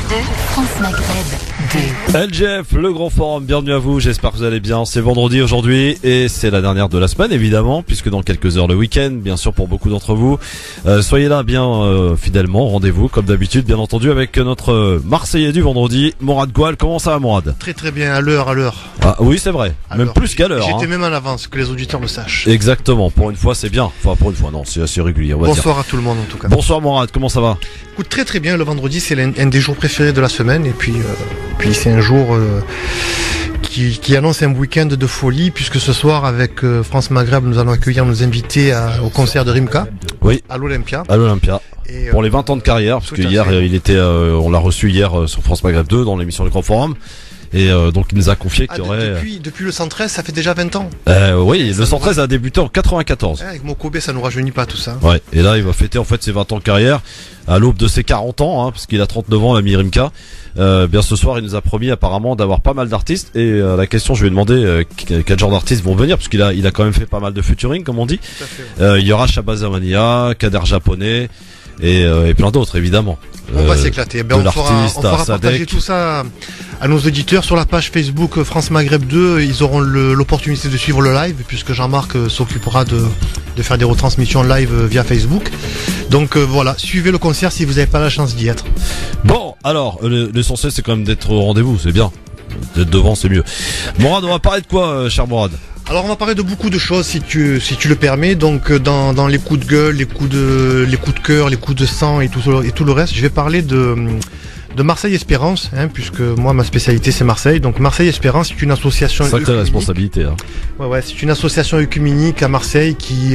France Maghreb 2. LGF, le grand forum, bienvenue à vous, j'espère que vous allez bien. C'est vendredi aujourd'hui et c'est la dernière de la semaine évidemment, puisque dans quelques heures le week-end, bien sûr pour beaucoup d'entre vous. Soyez là bien fidèlement, rendez-vous comme d'habitude bien entendu avec notre Marseillais du vendredi, Morad Goual. Comment ça va Morad? Très très bien, à l'heure. Ah oui c'est vrai, même plus qu'à l'heure. J'étais même en avance, que les auditeurs le sachent. Exactement, pour une fois c'est bien. Enfin pour une fois non, c'est assez régulier on va Bonsoir dire. à tout le monde en tout cas. Bonsoir Morad, comment ça va? Écoute, très très bien, le vendredi c'est un des jours préférés de la semaine et puis c'est un jour qui annonce un week-end de folie puisque ce soir avec France Maghreb nous allons accueillir nos invités au concert de Rimka. Oui. À l'Olympia. À l'Olympia. Et, pour les 20 ans de carrière, parce que hier il était, on l'a reçu hier sur France Maghreb 2 dans l'émission du Grand Forum. Et donc il nous a confié qu'il y aurait... Depuis le 113, ça fait déjà 20 ans. Oui, le 113 a débuté en 94. Avec Mokobé, ça nous rajeunit pas tout ça. Ouais, et là il va fêter en fait ses 20 ans de carrière à l'aube de ses 40 ans, parce qu'il a 39 ans, l'ami Rimka. Bien ce soir il nous a promis apparemment d'avoir pas mal d'artistes et la question je lui ai demandé quel genre d'artistes vont venir, parce qu'il a quand même fait pas mal de featuring comme on dit. Tout à fait, ouais. Il y aura Shabazz Mania, Kader Japonais et plein d'autres évidemment. On va s'éclater. On fera partager tout ça à nos auditeurs sur la page Facebook France Maghreb 2. Ils auront l'opportunité de suivre le live puisque Jean-Marc s'occupera de faire des retransmissions live via Facebook. Donc voilà, suivez le concert si vous n'avez pas la chance d'y être. Bon, alors l'essentiel c'est quand même d'être au rendez-vous, c'est bien. D'être devant c'est mieux. Morad, on va parler de quoi, cher Morad? Alors on va parler de beaucoup de choses si tu le permets. Donc dans les coups de gueule, les coups de cœur, les coups de sang et tout le reste, je vais parler de Marseille Espérance, puisque moi ma spécialité c'est Marseille. Donc Marseille Espérance c'est une association. Sacrée responsabilité. Ouais, c'est une association œcuménique à Marseille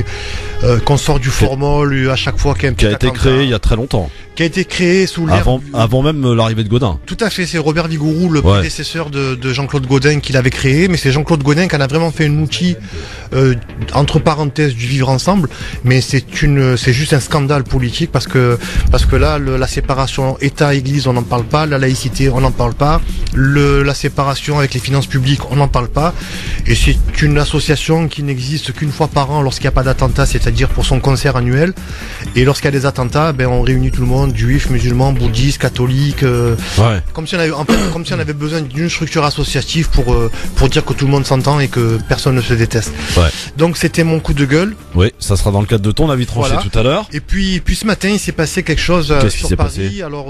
qu'on sort du formol à chaque fois qu'il y a un petit attentat. Qui a été créée il y a très longtemps. Qui a été créé sous l'ère avant même l'arrivée de Godin. Tout à fait, c'est Robert Vigouroux, le prédécesseur de Jean-Claude Godin qui l'avait créé, mais c'est Jean-Claude Godin qui en a vraiment fait un outil entre parenthèses du vivre ensemble, mais c'est juste un scandale politique parce que là la séparation État-Église on n'en parle pas, la laïcité on n'en parle pas, la séparation avec les finances publiques on n'en parle pas, et c'est une association qui n'existe qu'une fois par an lorsqu'il n'y a pas d'attentat, c'est-à-dire pour son concert annuel, et lorsqu'il y a des attentats, on réunit tout le monde, juifs, musulmans, bouddhistes, catholiques, comme si on avait besoin d'une structure associative pour dire que tout le monde s'entend et que personne ne se déteste. Ouais. Donc c'était mon coup de gueule. Oui, ça sera dans le cadre de ton avis tranché tout à l'heure. Et puis ce matin il s'est passé quelque chose sur Paris. Alors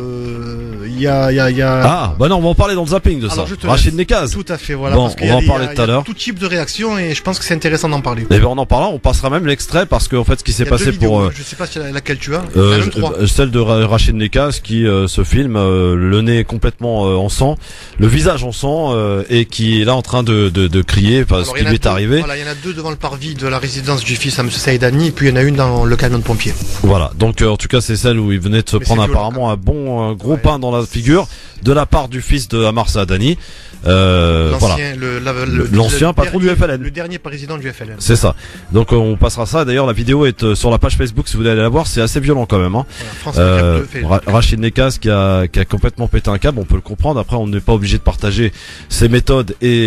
il y a Ah bah non, on va en parler dans le zapping de ça. Rachid Nekaz. Tout à fait, voilà. Bon, parce on va en parler tout à l'heure. Tout type de réaction et je pense que c'est intéressant d'en parler. Et on en parlera, on passera même l'extrait parce que en fait ce qui s'est passé pour. Je sais pas laquelle tu as. Celle de Rachid Nekaz qui se filme le nez complètement en sang, le visage en sang et qui est là en train de crier ce qui lui est arrivé. Voilà, il y en a deux devant le parvis de la résidence du fils à M. Saïdani et puis il y en a une dans le camion de pompiers. Voilà, donc en tout cas c'est celle où il venait de se prendre apparemment un bon gros pain dans la figure de la part du fils de Amar Saadani. L'ancien patron du FLN. Le dernier président du FLN. C'est ça. Donc on passera ça. D'ailleurs la vidéo est sur la page Facebook si vous voulez aller la voir. C'est assez violent quand même. Rachid Nekaz qui a complètement pété un câble. On peut le comprendre. Après on n'est pas obligé de partager ses méthodes et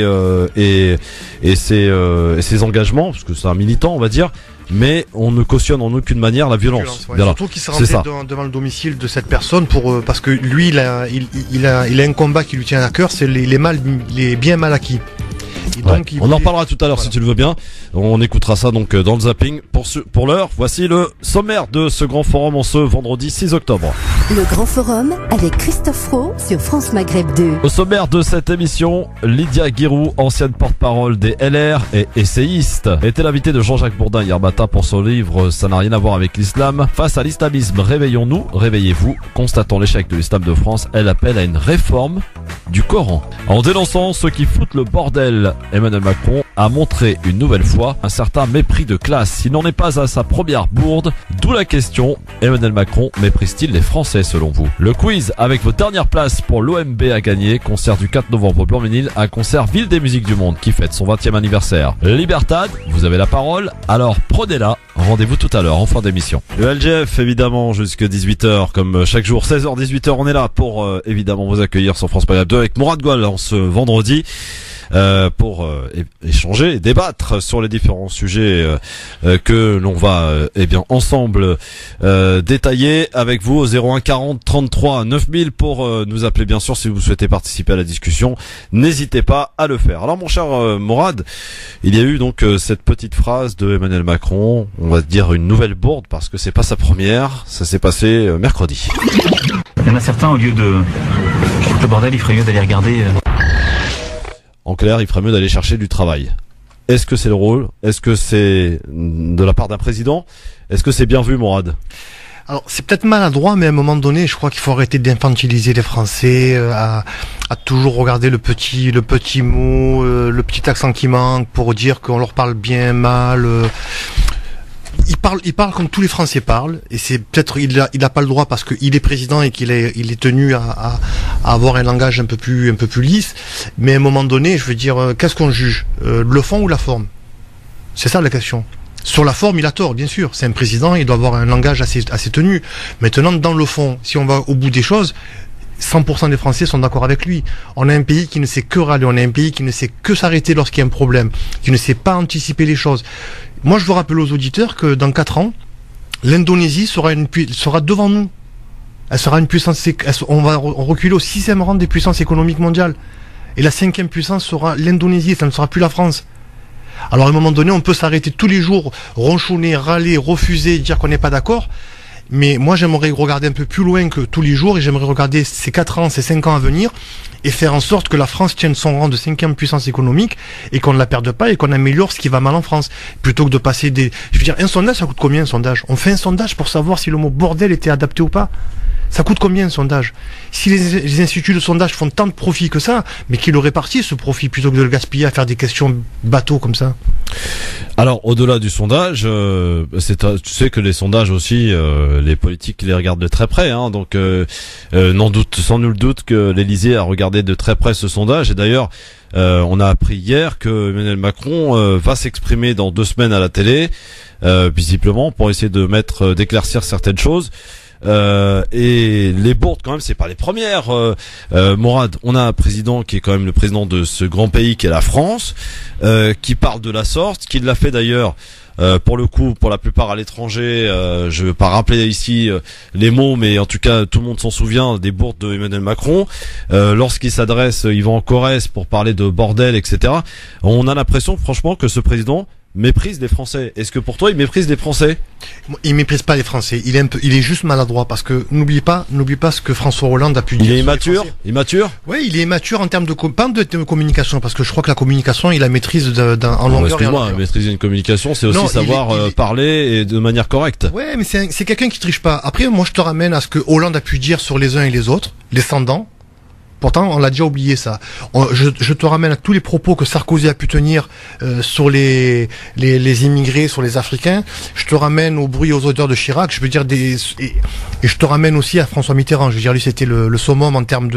ses engagements parce que c'est un militant on va dire. Mais on ne cautionne en aucune manière la violence. Surtout qu'il s'est rentré devant le domicile de cette personne parce que lui il a un combat qui lui tient à cœur, c'est les biens mal acquis. Donc, on en parlera tout à l'heure si tu le veux bien. On écoutera ça donc dans le zapping. Pour l'heure, voici le sommaire de ce grand forum en ce vendredi 6 octobre. Le grand forum avec Christophe Roux sur France Maghreb 2. Au sommaire de cette émission, Lydia Guirou, ancienne porte-parole des LR et essayiste, était l'invitée de Jean-Jacques Bourdin hier matin pour son livre Ça n'a rien à voir avec l'islam. Face à l'islamisme, réveillons-nous, réveillez-vous. Constatant l'échec de l'islam de France, elle appelle à une réforme du Coran. En dénonçant ceux qui foutent le bordel, Emmanuel Macron a montré une nouvelle fois un certain mépris de classe. Il n'en est pas à sa première bourde, d'où la question, Emmanuel Macron méprise-t-il les Français selon vous? Le quiz avec vos dernières places pour l'OMB à gagner, concert du 4 novembre au Blanc-Ménil, un concert Ville des musiques du monde qui fête son 20e anniversaire. Libertad, vous avez la parole, alors prenez-la, Rendez-vous tout à l'heure en fin d'émission. Le LGF évidemment jusque 18h comme chaque jour, 16h 18h on est là pour évidemment vous accueillir sur France Période 2 avec Mourad Goual en ce vendredi. Pour échanger et débattre sur les différents sujets que l'on va ensemble détailler avec vous au 01 40 33 9000 pour nous appeler bien sûr si vous souhaitez participer à la discussion. N'hésitez pas à le faire. Alors mon cher Mourad, il y a eu donc cette petite phrase de Emmanuel Macron, on va dire une nouvelle bourde parce que c'est pas sa première, ça s'est passé mercredi. Il y en a certains, au lieu de le bordel, il ferait mieux d'aller regarder. En clair, il ferait mieux d'aller chercher du travail. Est-ce que c'est le rôle? Est-ce que c'est de la part d'un président? Est-ce que c'est bien vu, Mourad? Alors, c'est peut-être maladroit, mais à un moment donné, je crois qu'il faut arrêter d'infantiliser les Français, à toujours regarder le petit mot, le petit accent qui manque pour dire qu'on leur parle bien, mal. Il parle comme tous les Français parlent, et c'est peut-être il a pas le droit parce qu'il est président et qu'il est tenu à avoir un langage un peu plus lisse. Mais à un moment donné, je veux dire, qu'est-ce qu'on juge, le fond ou la forme? C'est ça la question. Sur la forme, il a tort, bien sûr. C'est un président, il doit avoir un langage assez tenu. Maintenant, dans le fond, si on va au bout des choses, 100% des Français sont d'accord avec lui. On a un pays qui ne sait que râler, on a un pays qui ne sait que s'arrêter lorsqu'il y a un problème, qui ne sait pas anticiper les choses. Moi, je veux rappeler aux auditeurs que dans 4 ans, l'Indonésie sera devant nous. Elle sera une puissance, on va reculer au 6e rang des puissances économiques mondiales. Et la 5e puissance sera l'Indonésie, ça ne sera plus la France. Alors à un moment donné, on peut s'arrêter tous les jours, ronchonner, râler, refuser, dire qu'on n'est pas d'accord. Mais moi, j'aimerais regarder un peu plus loin que tous les jours et j'aimerais regarder ces 4 ans, ces 5 ans à venir et faire en sorte que la France tienne son rang de 5e puissance économique et qu'on ne la perde pas et qu'on améliore ce qui va mal en France. Plutôt que de passer je veux dire, un sondage, ça coûte combien un sondage? On fait un sondage pour savoir si le mot bordel était adapté ou pas. Ça coûte combien un sondage? Si les instituts de sondage font tant de profit que ça, mais qu'ils le répartissent ce profit plutôt que de le gaspiller à faire des questions bateaux comme ça. Alors au-delà du sondage, tu sais que les sondages aussi, les politiques les regardent de très près, hein, donc sans nul doute que l'Élysée a regardé de très près ce sondage. Et d'ailleurs, on a appris hier que Emmanuel Macron va s'exprimer dans 2 semaines à la télé, visiblement pour essayer d'éclaircir certaines choses. Et les bourdes quand même c'est pas les premières. Mourad, on a un président qui est quand même le président de ce grand pays qui est la France, qui parle de la sorte, qui l'a fait d'ailleurs pour le coup pour la plupart à l'étranger. Je veux pas rappeler ici les mots, mais en tout cas tout le monde s'en souvient des bourdes de Emmanuel Macron lorsqu'il s'adresse, il va en Corrèze pour parler de bordel, etc. On a l'impression franchement que ce président méprise les Français. Est-ce que pour toi il méprise les Français? Il méprise pas les Français. Il est juste maladroit parce que n'oublie pas ce que François Hollande a pu dire. Il est immature. Immature. Oui, il est immature en termes de communication parce que je crois que la communication, il la maîtrise en longueur. Excuse-moi, maîtriser une communication, c'est aussi savoir parler et de manière correcte. Ouais, mais c'est quelqu'un qui triche pas. Après, moi, je te ramène à ce que Hollande a pu dire sur les uns et les autres, les sans-dents. Pourtant, on l'a déjà oublié ça. Je te ramène à tous les propos que Sarkozy a pu tenir sur les immigrés, sur les Africains. Je te ramène au bruit et aux odeurs de Chirac. Je veux dire et je te ramène aussi à François Mitterrand. Je veux dire, lui, c'était le summum en termes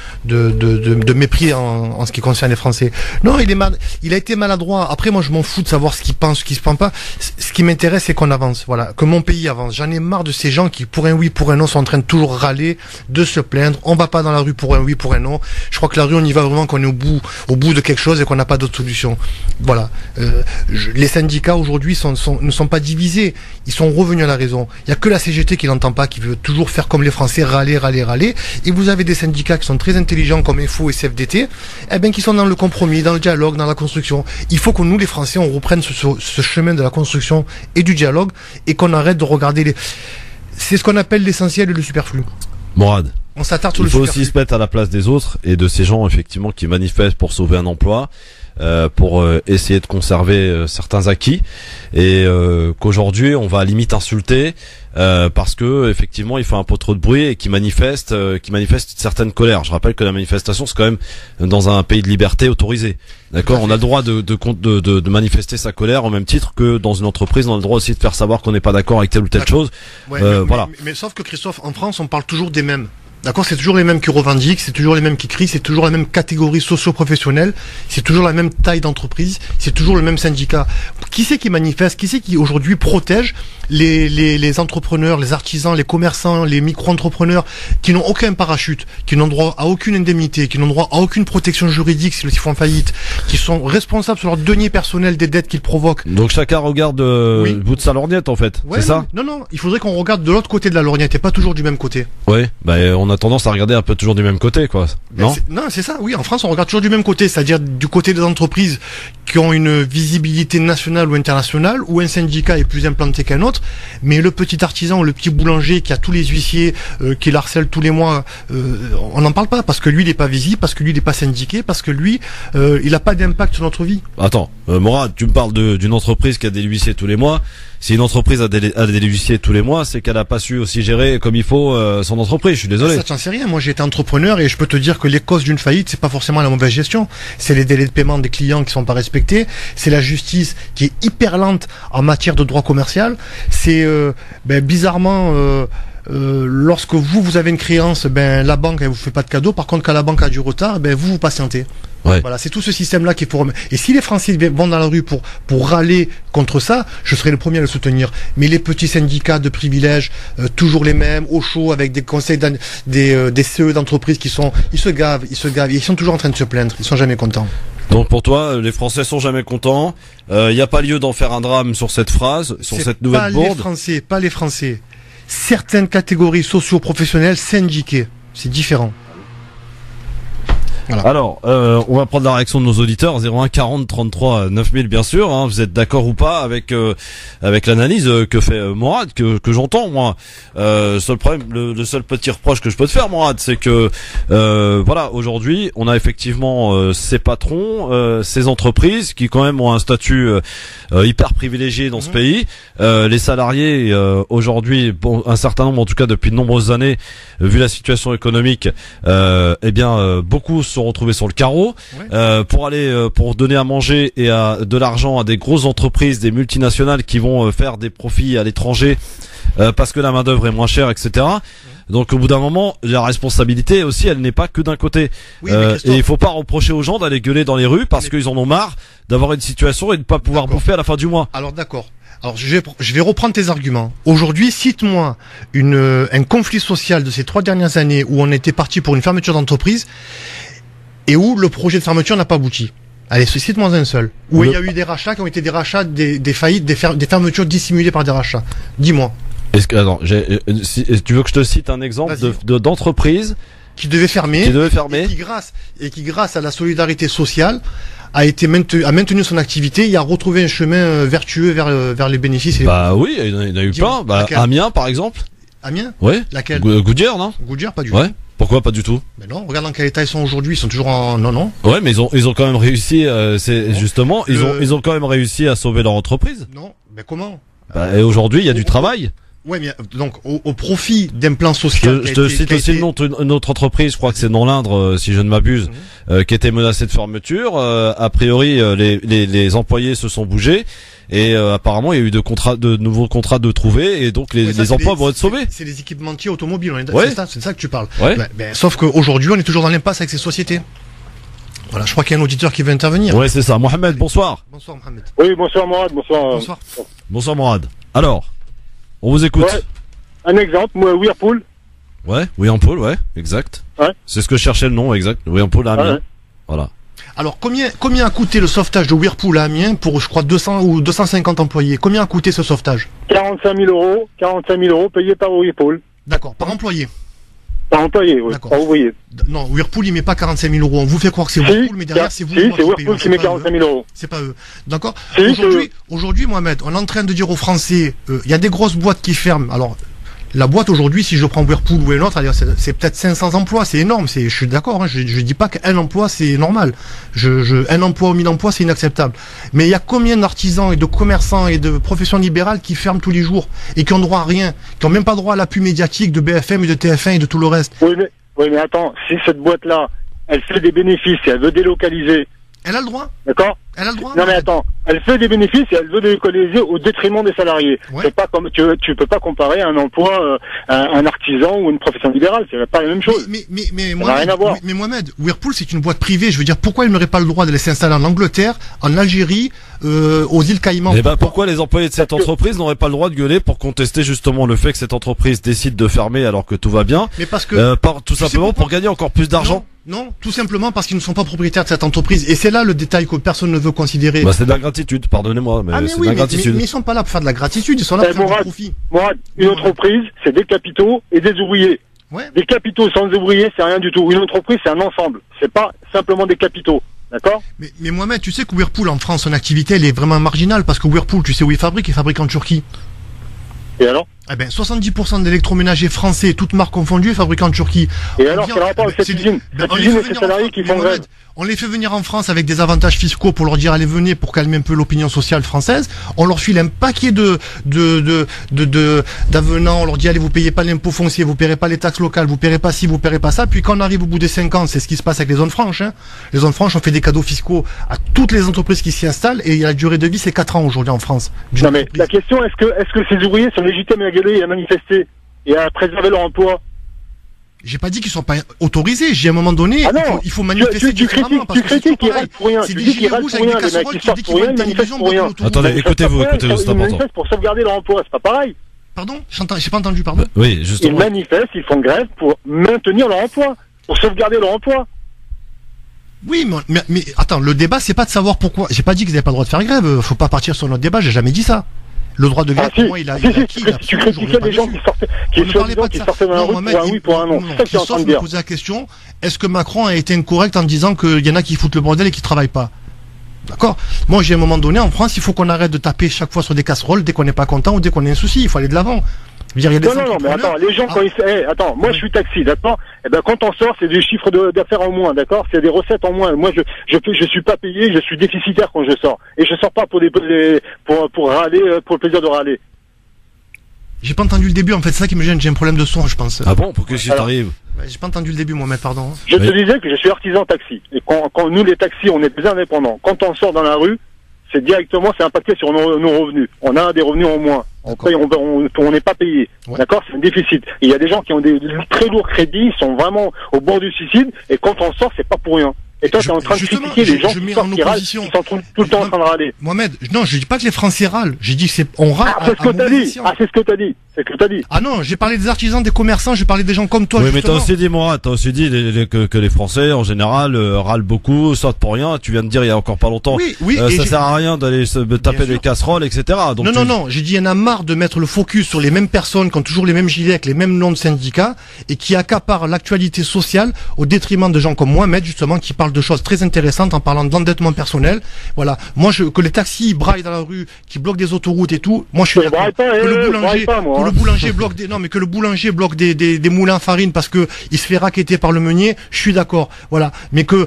de mépris en ce qui concerne les Français. Non, il a été maladroit. Après, moi, je m'en fous de savoir ce qu'il pense, ce qu'il se prend pas. Ce qui m'intéresse, c'est qu'on avance. Voilà, que mon pays avance. J'en ai marre de ces gens qui, pour un oui, pour un non, sont en train de toujours râler, de se plaindre. On va pas dans la rue pour un oui, pour un non. Je crois que la rue, on y va vraiment qu'on est au bout de quelque chose et qu'on n'a pas d'autre solution. Voilà. Les syndicats aujourd'hui ne sont pas divisés. Ils sont revenus à la raison. Il y a que la CGT qui l'entend pas, qui veut toujours faire comme les Français, râler. Et vous avez des syndicats qui sont très intelligents comme Info et CFDT, qui sont dans le compromis, dans le dialogue, dans la construction. Il faut que nous, les Français, on reprenne ce chemin de la construction et du dialogue et qu'on arrête de regarder c'est ce qu'on appelle l'essentiel et le superflu. Mourad, on s'attarde sur il faut aussi se mettre à la place des autres et de ces gens effectivement qui manifestent pour sauver un emploi, pour essayer de conserver certains acquis, et qu'aujourd'hui on va à limite insulter parce que effectivement il fait un peu trop de bruit et qui manifeste une certaine colère. Je rappelle que la manifestation c'est quand même dans un pays de liberté autorisé. D'accord, on a le droit de manifester sa colère au même titre que dans une entreprise, on a le droit aussi de faire savoir qu'on n'est pas d'accord avec telle ou telle chose. Ouais, voilà. Mais sauf que Christophe, en France, on parle toujours des mêmes. D'accord, c'est toujours les mêmes qui revendiquent, c'est toujours les mêmes qui crient, c'est toujours la même catégorie socio-professionnelle, c'est toujours la même taille d'entreprise, c'est toujours le même syndicat. Qui c'est qui manifeste? Qui c'est qui aujourd'hui protège les entrepreneurs, les artisans, les commerçants, les micro-entrepreneurs qui n'ont aucun parachute, qui n'ont droit à aucune indemnité, qui n'ont droit à aucune protection juridique s'ils font faillite, qui sont responsables sur leur denier personnel des dettes qu'ils provoquent? Donc chacun regarde le bout de sa lorgnette en fait, Ouais, c'est ça? Non, il faudrait qu'on regarde de l'autre côté de la lorgnette et pas toujours du même côté. Oui, bah on a tendance à regarder un peu toujours du même côté, quoi. Non? Non, c'est ça, oui, en France on regarde toujours du même côté, c'est-à-dire du côté des entreprises qui ont une visibilité nationale ou internationale, où un syndicat est plus implanté qu'un autre, mais le petit artisan ou le petit boulanger qui a tous les huissiers, qui l'harcèle tous les mois, on n'en parle pas, parce que lui il n'est pas visible, parce que lui il n'est pas syndiqué, parce que lui, il n'a pas d'impact sur notre vie. Attends, Morad, tu me parles d'une entreprise qui a des huissiers tous les mois. Si une entreprise a des huissiers tous les mois, c'est qu'elle a pas su aussi gérer comme il faut son entreprise. Je suis désolé. Ça, j'en sais rien. Moi, j'ai été entrepreneur et je peux te dire que les causes d'une faillite, c'est pas forcément la mauvaise gestion. C'est les délais de paiement des clients qui sont pas respectés. C'est la justice qui est hyper lente en matière de droit commercial. C'est bizarrement. Lorsque vous avez une créance, la banque elle vous fait pas de cadeau. Par contre, quand la banque a du retard, vous patientez. Ouais. Voilà, c'est tout ce système-là qu'il faut remettre. Et si les Français vont dans la rue pour râler contre ça, je serai le premier à le soutenir. Mais les petits syndicats de privilèges, toujours les mêmes, au chaud, avec des conseils, des CE d'entreprise ils se gavent, ils sont toujours en train de se plaindre, ils sont jamais contents. Donc pour toi, les Français sont jamais contents. Il n'y a pas lieu d'en faire un drame sur cette phrase, sur cette nouvelle bourde. Pas les Français. Certaines catégories socio-professionnelles syndiquées, c'est différent. Voilà. Alors, on va prendre la réaction de nos auditeurs, 01 40 33 9000 bien sûr, hein, vous êtes d'accord ou pas avec l'analyse que fait Morad, que j'entends moi. Seul problème, le seul petit reproche que je peux te faire, Morad, c'est que voilà, aujourd'hui, on a effectivement ces patrons, ces entreprises qui quand même ont un statut hyper privilégié dans ce pays. Les salariés aujourd'hui, un certain nombre, en tout cas depuis de nombreuses années, vu la situation économique, beaucoup sont retrouvés sur le carreau pour donner à manger et de l'argent à des grosses entreprises, des multinationales qui vont faire des profits à l'étranger parce que la main d'œuvre est moins chère, etc. Donc au bout d'un moment, la responsabilité aussi, elle n'est pas que d'un côté. Oui, et il faut pas reprocher aux gens d'aller gueuler dans les rues parce qu'ils en ont marre d'avoir une situation et de ne pas pouvoir bouffer à la fin du mois. Alors d'accord. Alors je vais reprendre tes arguments. Aujourd'hui, cite-moi un conflit social de ces 3 dernières années où on était parti pour une fermeture d'entreprise et où le projet de fermeture n'a pas abouti. Allez, cite-moi un seul. Où il y a eu des rachats qui ont été des rachats, des faillites, des fermetures dissimulées par des rachats. Dis-moi. Est-ce que tu veux que je te cite un exemple d'entreprise qui devait fermer, et qui grâce à la solidarité sociale a maintenu son activité et a retrouvé un chemin vertueux vers les bénéfices. Oui, il y en a eu plein. Amiens par exemple. Amiens? Oui. Laquelle? Goodyear, non? Goodyear, pas du tout. Ouais. Pourquoi pas du tout? Mais non, regarde dans quel état ils sont aujourd'hui, ils sont toujours en non. Ouais, mais ils ont quand même réussi justement, ils ont quand même réussi à sauver leur entreprise. Non, mais comment? Et aujourd'hui, il y a du travail. Ouais, mais donc au profit d'un plan social. Je te cite aussi le nom d'une autre entreprise, je crois que c'est dans l'Indre, si je ne m'abuse, qui était menacée de fermeture. A priori, les employés se sont bougés et apparemment il y a eu de nouveaux contrats de trouver et donc les emplois vont être sauvés. C'est les équipementiers automobiles, ouais. C'est de ça que tu parles. Ouais. Sauf qu'aujourd'hui on est toujours dans l'impasse avec ces sociétés. Voilà, je crois qu'il y a un auditeur qui veut intervenir. Ouais, c'est ça. Mohamed, bonsoir. Bonsoir Mohamed. Oui, bonsoir Morad, bonsoir. Bonsoir Morad. Alors, on vous écoute. Ouais. Un exemple, Whirlpool. Ouais, Whirlpool, ouais, exact. Ouais. C'est ce que je cherchais le nom, exact. Whirlpool à Amiens. Ouais. Voilà. Alors, combien a coûté le sauvetage de Whirlpool à Amiens pour, je crois, 200 ou 250 employés? Combien a coûté ce sauvetage? 45 000 euros payés par Whirlpool. D'accord, par employé. Par employé, oui, par ouvrier. Non, Whirlpool, il met pas 45 000 euros. On vous fait croire que c'est Whirlpool, mais derrière, c'est vous. Si, c'est Whirlpool qui met 45 000 euros. C'est pas eux. D'accord? Aujourd'hui, Mohamed, on est en train de dire aux Français, il y a des grosses boîtes qui ferment. Alors, la boîte aujourd'hui, si je prends Whirlpool ou une autre, c'est peut-être 500 emplois, c'est énorme. Je suis d'accord, hein, je dis pas qu'un emploi c'est normal. Un emploi ou 1000 emplois c'est inacceptable. Mais il y a combien d'artisans et de commerçants et de professions libérales qui ferment tous les jours et qui ont droit à rien, qui ont même pas droit à l'appui médiatique de BFM et de TF1 et de tout le reste. Oui, mais attends, si cette boîte-là, elle fait des bénéfices et elle veut délocaliser Elle a le droit. D'accord? Elle a le droit. Non mais attends, elle fait des bénéfices et elle veut les économiser au détriment des salariés. Ouais. C'est pas comme tu peux pas comparer un emploi, un artisan ou une profession libérale, c'est pas la même chose. Mais n'a Mohamed, rien à voir. mais Mohamed, Whirlpool c'est une boîte privée. Je veux dire, pourquoi ils n'auraient pas le droit d'aller s'installer en Angleterre, en Algérie, aux îles Caïmans? Et pourquoi les employés de cette entreprise n'auraient pas le droit de gueuler pour contester justement le fait que cette entreprise décide de fermer alors que tout va bien? Mais parce que tout simplement pour gagner encore plus d'argent. Non, tout simplement parce qu'ils ne sont pas propriétaires de cette entreprise. Et c'est là le détail que personne ne veut considérer. C'est de la gratitude, pardonnez-moi, mais c'est de la gratitude. Mais ils sont pas là pour faire de la gratitude, ils sont là pour faire du profit. Mourad, une entreprise, c'est des capitaux et des ouvriers. Ouais. Des capitaux sans ouvriers, c'est rien du tout. Une entreprise, c'est un ensemble. C'est pas simplement des capitaux. D'accord? Mais Mohamed, tu sais que Whirlpool en France, son activité, elle est vraiment marginale parce que Whirlpool, tu sais où il fabrique en Turquie. Et alors? Eh ben, 70% d'électroménagers français, toutes marques confondues, fabriqués en Turquie. Et alors, quel rapport avec cette usine? Cette usine et ses salariés qui font grève. On les fait venir en France avec des avantages fiscaux pour leur dire allez venez pour calmer un peu l'opinion sociale française. On leur file un paquet d'avenants. On leur dit allez vous payez pas l'impôt foncier, vous paierez pas les taxes locales, vous paierez pas ci, vous paierez pas ça. Puis quand on arrive au bout des 5 ans, c'est ce qui se passe avec les zones franches. Hein. Les zones franches, on fait des cadeaux fiscaux à toutes les entreprises qui s'y installent et la durée de vie c'est 4 ans aujourd'hui en France. Non mais la question est-ce que ces ouvriers sont légitimes à gueuler et à manifester et à préserver leur emploi? J'ai pas dit qu'ils sont pas autorisés. J'ai à un moment donné, il faut manifester différemment parce que ils râlent pour rien. c'est des gilets rouges avec des casseroles qui disent qu'ils vont une télévision pour rien. Attendez, écoutez-vous, c'est important. Ils manifestent pour sauvegarder leur emploi, c'est pas pareil. Pardon? J'ai pas entendu, pardon. Oui, justement. Ils manifestent, ils font grève pour maintenir leur emploi, pour sauvegarder leur emploi. Oui, mais attends, le débat c'est pas de savoir pourquoi. J'ai pas dit qu'ils n'avaient pas le droit de faire grève. Faut pas partir sur notre débat. J'ai jamais dit ça. Le droit de grève, pour moi, il a acquis. Tu critiquais des gens qui sortaient dans la rue pour un oui, pour un non. C'est ça que tu es en train de dire. Poser la question, est-ce que Macron a été incorrect en disant qu'il y en a qui foutent le bordel et qui travaillent pas? D'accord? Moi, j'ai à un moment donné, en France, il faut qu'on arrête de taper chaque fois sur des casseroles dès qu'on n'est pas content ou dès qu'on a un souci. Il faut aller de l'avant. Non, mais attends, les gens quand attends, moi je suis taxi, d'accord? Eh ben quand on sort, c'est des chiffres d'affaires en moins, d'accord? C'est des recettes en moins. Moi je suis pas payé, je suis déficitaire quand je sors. Et je sors pas pour râler, pour le plaisir de râler. J'ai pas entendu le début en fait, c'est ça qui me gêne, j'ai un problème de son, je pense. Ah bon, pour que ça t'arrive? J'ai pas entendu le début, Mohamed, pardon. Je te disais que je suis artisan taxi. Et quand nous les taxis, on est des indépendants. Quand on sort dans la rue, c'est impacté sur nos revenus. On a des revenus en moins. On n'est pas payé. Ouais. D'accord? C'est un déficit. Et il y a des gens qui ont des très lourds crédits, ils sont vraiment au bord du suicide, et quand on sort, c'est pas pour rien. Et toi, t'es en train de critiquer les gens qui sortent, qui râlent, qui sont tout le temps en train de râler. Mohamed, non, je dis pas que les Français râlent. J'ai dit que on râle. C'est ce que t'as dit. C'est ce que t'as dit. C'est ce que t'as dit. Ah non, j'ai parlé des artisans, des commerçants, j'ai parlé des gens comme toi. Oui, mais t'as aussi dit, Mourad, que les Français, en général, râlent beaucoup, sortent pour rien. Tu viens de dire il y a encore pas longtemps. Oui, ça sert à rien d'aller se taper des casseroles, etc. Donc non, j'ai dit, il y en a marre de mettre le focus sur les mêmes personnes qui ont toujours les mêmes gilets avec les mêmes noms de syndicats et qui accaparent l'actualité sociale au détriment de gens comme Mohamed, justement, qui parlent de choses très intéressantes en parlant d'endettement personnel. Voilà. Moi, que les taxis braillent dans la rue, qui bloquent des autoroutes et tout, moi je suis d'accord. Que le boulanger bloque des moulins à farine parce que il se fait racketter par le meunier, je suis d'accord. Voilà. Mais que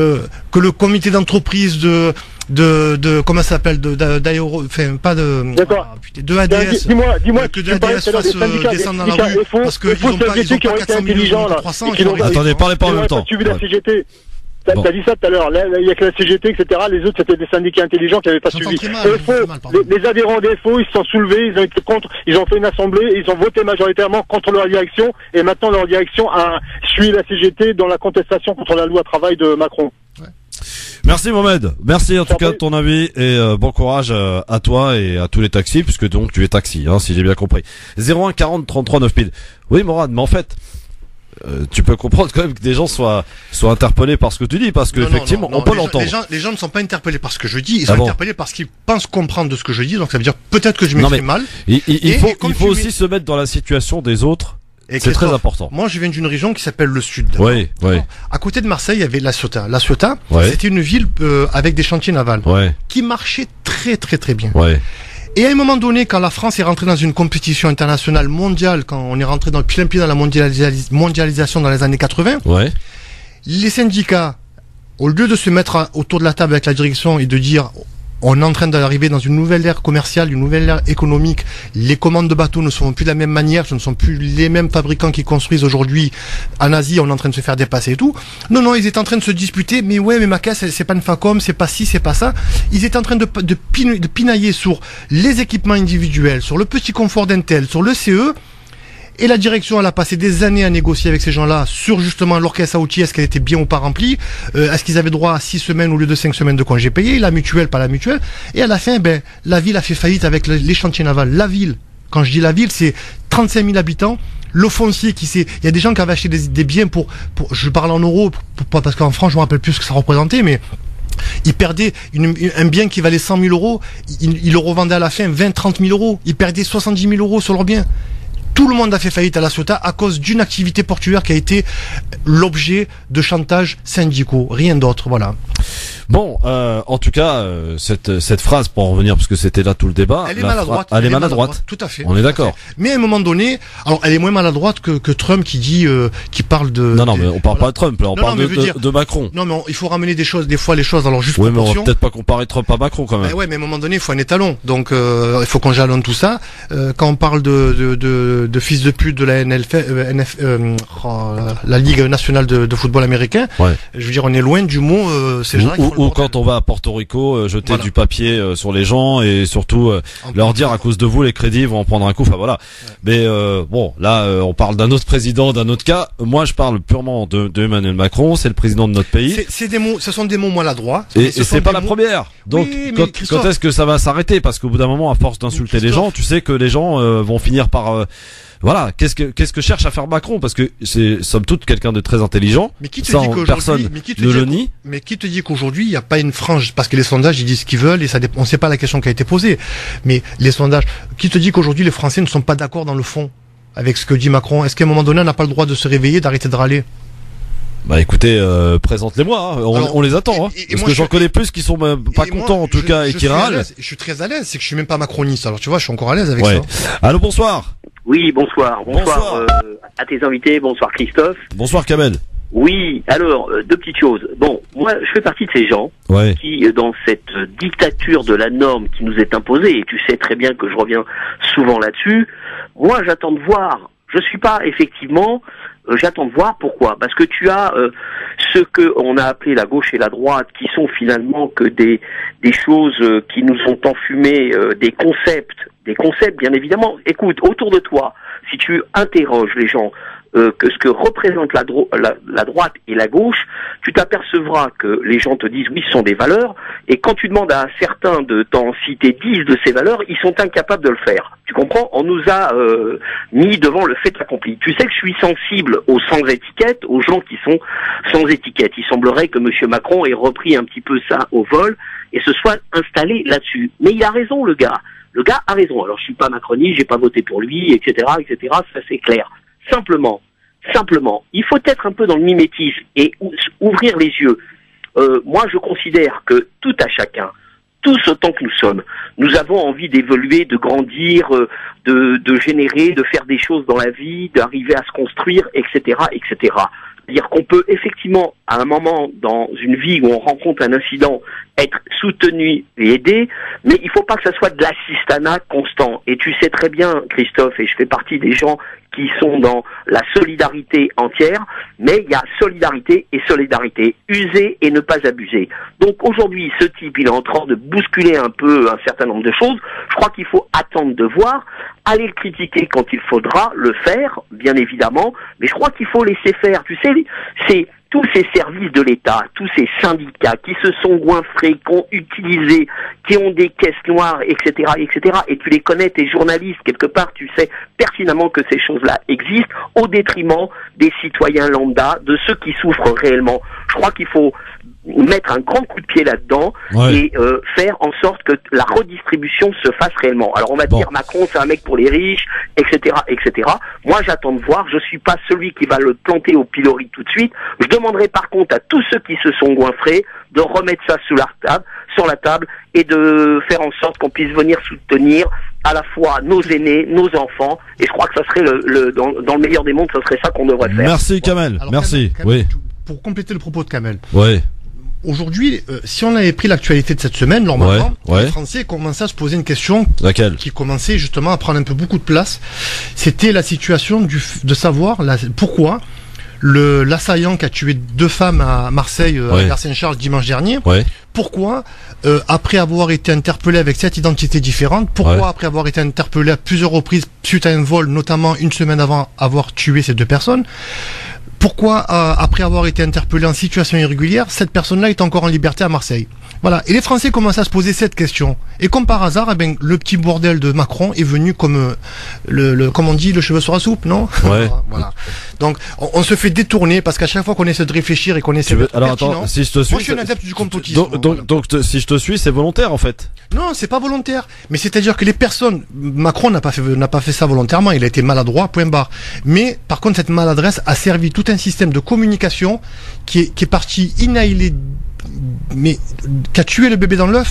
le comité d'entreprise de comment ça s'appelle d'aéro, enfin pas de ADS. Dis-moi que de ADS fasse descendre dans la rue parce que ils ont pas 400 millions de 300. Attendez, parlez pas en même temps. Tu as vu la CGT? T'as dit ça tout à l'heure. Là, il y a que la CGT, etc. Les autres, c'était des syndicats intelligents qui n'avaient pas suivi. Les adhérents des FO, ils se sont soulevés, ils ont été contre, ils ont fait une assemblée, ils ont voté majoritairement contre leur direction, et maintenant leur direction a suivi la CGT dans la contestation contre la loi travail de Macron. Ouais. Merci Mohamed, merci en tout cas de ton avis et bon courage à toi et à tous les taxis puisque donc tu es taxi, hein, si j'ai bien compris. 01 40 33 9000. Oui Mourad, mais en fait tu peux comprendre quand même que des gens soient interpellés par ce que tu dis parce que effectivement on peut l'entendre. Les gens ne sont pas interpellés par ce que je dis, ils sont interpellés parce qu'ils pensent comprendre de ce que je dis, donc ça veut dire peut-être que je m'exprime mal. Il faut aussi se mettre dans la situation des autres. C'est très important. Moi, je viens d'une région qui s'appelle le Sud. Oui. À côté de Marseille, il y avait La Ciotat. La Ciotat, c'était une ville avec des chantiers navals qui marchait très très très bien. Et à un moment donné, quand la France est rentrée dans une compétition internationale mondiale, quand on est rentré dans plein pied dans la mondialisation dans les années 80, les syndicats, au lieu de se mettre autour de la table avec la direction et de dire on est en train d'arriver dans une nouvelle ère commerciale, une nouvelle ère économique. Les commandes de bateaux ne sont plus de la même manière, ce ne sont plus les mêmes fabricants qui construisent aujourd'hui. En Asie, on est en train de se faire dépasser et tout. Non, ils étaient en train de se disputer, mais ouais, mais ma caisse, c'est pas une Facom, c'est pas ci, c'est pas ça. Ils étaient en train de pinailler sur les équipements individuels, sur le petit confort d'Intel, sur le CE. Et la direction, elle a passé des années à négocier avec ces gens-là sur justement leur caisse à outils, est-ce qu'elle était bien ou pas remplie, est-ce qu'ils avaient droit à 6 semaines au lieu de 5 semaines de congés payés, la mutuelle, pas la mutuelle. Et à la fin, la ville a fait faillite avec les chantiers navals. La ville, quand je dis la ville, c'est 35 000 habitants. Le foncier il y a des gens qui avaient acheté des biens pour je parle en euros, parce qu'en France, je me rappelle plus ce que ça représentait, mais ils perdaient un bien qui valait 100 000 euros, ils le revendaient à la fin 20-30 000 euros. Ils perdaient 70 000 euros sur leur bien. Tout le monde a fait faillite à La Ciotat à cause d'une activité portuaire qui a été l'objet de chantages syndicaux, rien d'autre, voilà. Bon, en tout cas, cette phrase, pour en revenir, parce que c'était là tout le débat, elle est maladroite. Elle est maladroite. Tout à fait. On est d'accord. Mais à un moment donné, alors elle est moins maladroite que Trump qui parle de. Non, mais on parle pas de Trump, là, on parle de Macron. Non, mais il faut ramener des fois les choses, alors juste. Oui, mais on va peut-être pas comparer Trump à Macron quand même. Ouais, mais à un moment donné, il faut un étalon. Donc, il faut qu'on jalonne tout ça. Quand on parle de fils de pute de la la Ligue nationale de football américain, ouais. Je veux dire, on est loin du mot. Ces gens-là ou quand on va à Porto Rico, jeter du papier sur les gens et surtout leur dire à cause de vous les crédits vont en prendre un coup. Enfin voilà. Ouais. Mais bon, là on parle d'un autre président, d'un autre cas. Moi je parle purement de Emmanuel Macron. C'est le président de notre pays. C'est des mots, ce sont des mots maladroits. Et c'est pas la première. Donc oui, quand est-ce que ça va s'arrêter? Parce qu'au bout d'un moment, à force d'insulter les gens, tu sais que les gens vont finir par voilà, qu'est-ce que cherche à faire Macron? Parce que c'est somme toute quelqu'un de très intelligent. Mais qui te dit qu'aujourd'hui, mais qui te dit qu'aujourd'hui il n'y a pas une frange, parce que les sondages ils disent ce qu'ils veulent et ça on ne sait pas la question qui a été posée. Mais les sondages, qui te dit qu'aujourd'hui les Français ne sont pas d'accord dans le fond avec ce que dit Macron? Est-ce qu'à un moment donné on n'a pas le droit de se réveiller, d'arrêter de râler? Bah écoutez, présente-les-moi, hein. On les attend, hein. Parce que j'en connais plus qui sont pas contents en tout cas et qui râlent. Je suis très à l'aise, c'est que je suis même pas macroniste. Alors tu vois, je suis encore à l'aise avec ça. Allô, bonsoir. Oui, bonsoir. Bonsoir à tes invités, bonsoir Christophe. Bonsoir Kamel. Oui, alors, deux petites choses. Bon, moi, je fais partie de ces gens qui, dans cette dictature de la norme qui nous est imposée, et tu sais très bien que je reviens souvent là-dessus, moi, j'attends de voir. Je suis pas, effectivement, j'attends de voir pourquoi. Parce que tu as ce que on a appelé la gauche et la droite, qui sont finalement que des choses qui nous ont enfumé, des concepts bien évidemment. Écoute, autour de toi, si tu interroges les gens, que ce que représente la droite et la gauche, tu t'apercevras que les gens te disent oui, ce sont des valeurs, et quand tu demandes à certains de t'en citer 10 de ces valeurs, ils sont incapables de le faire. Tu comprends? On nous a mis devant le fait accompli. Tu sais que je suis sensible aux sans étiquette, aux gens qui sont sans étiquette. Il semblerait que monsieur Macron ait repris un petit peu ça au vol et se soit installé là-dessus. Mais il a raison, le gars. Le gars a raison. Alors je suis pas macroniste, j'ai pas voté pour lui, etc., ça c'est clair. Simplement, il faut être un peu dans le mimétisme et ouvrir les yeux. Moi, je considère que tout à chacun, tous autant que nous sommes, nous avons envie d'évoluer, de grandir, de générer, de faire des choses dans la vie, d'arriver à se construire, etc., etc. C'est-à-dire qu'on peut effectivement, à un moment dans une vie où on rencontre un incident, être soutenu et aidé, mais il faut pas que ça soit de l'assistanat constant. Et tu sais très bien, Christophe, et je fais partie des gens qui sont dans la solidarité entière, mais il y a solidarité et solidarité, user et ne pas abuser. Donc aujourd'hui, ce type, il est en train de bousculer un peu un certain nombre de choses. Je crois qu'il faut attendre de voir, aller le critiquer quand il faudra, le faire, bien évidemment, mais je crois qu'il faut laisser faire. Tu sais, c'est tous ces services de l'État, tous ces syndicats qui se sont goinfrés, qui ont utilisé, qui ont des caisses noires, etc., etc., et tu les connais, tes journalistes, quelque part, tu sais pertinemment que ces choses-là existent, au détriment des citoyens lambda, de ceux qui souffrent réellement. Je crois qu'il faut mettre un grand coup de pied là-dedans et faire en sorte que la redistribution se fasse réellement. Alors on va dire Macron c'est un mec pour les riches, etc., etc. Moi j'attends de voir, je suis pas celui qui va le planter au pilori tout de suite. Je demanderai par contre à tous ceux qui se sont goinfrés de remettre ça sur la table et de faire en sorte qu'on puisse venir soutenir à la fois nos aînés, nos enfants, et je crois que ça serait dans le meilleur des mondes, ça serait ça qu'on devrait faire. Merci Kamel, alors, merci. Kamel, oui. Pour compléter le propos de Kamel. Oui. aujourd'hui, si on avait pris l'actualité de cette semaine, normalement, les Français commençaient à se poser une question qui commençait justement à prendre un peu beaucoup de place. C'était la situation de savoir pourquoi l'assaillant qui a tué 2 femmes à Marseille, à Gare Saint-Charles dimanche dernier, pourquoi, après avoir été interpellé avec 7 identités différentes, pourquoi après avoir été interpellé à plusieurs reprises suite à un vol, notamment une semaine avant avoir tué ces 2 personnes, pourquoi, après avoir été interpellé en situation irrégulière, cette personne-là est encore en liberté à Marseille? Voilà. Et les Français commencent à se poser cette question. Et comme par hasard, le petit bordel de Macron est venu comme comme on dit, le cheveu sur la soupe, non? Voilà. Donc, on se fait détourner parce qu'à chaque fois qu'on essaie de réfléchir et qu'on essaie de alors attends, si je te suis, moi, je suis un adepte du complotisme. Donc, si je te suis, c'est volontaire, en fait. Non, c'est pas volontaire. Mais c'est-à-dire que les personnes, Macron n'a pas fait ça volontairement. Il a été maladroit, point barre. Mais, par contre, cette maladresse a servi tout un système de communication qui est parti inhalé, mais qui a tué le bébé dans l'œuf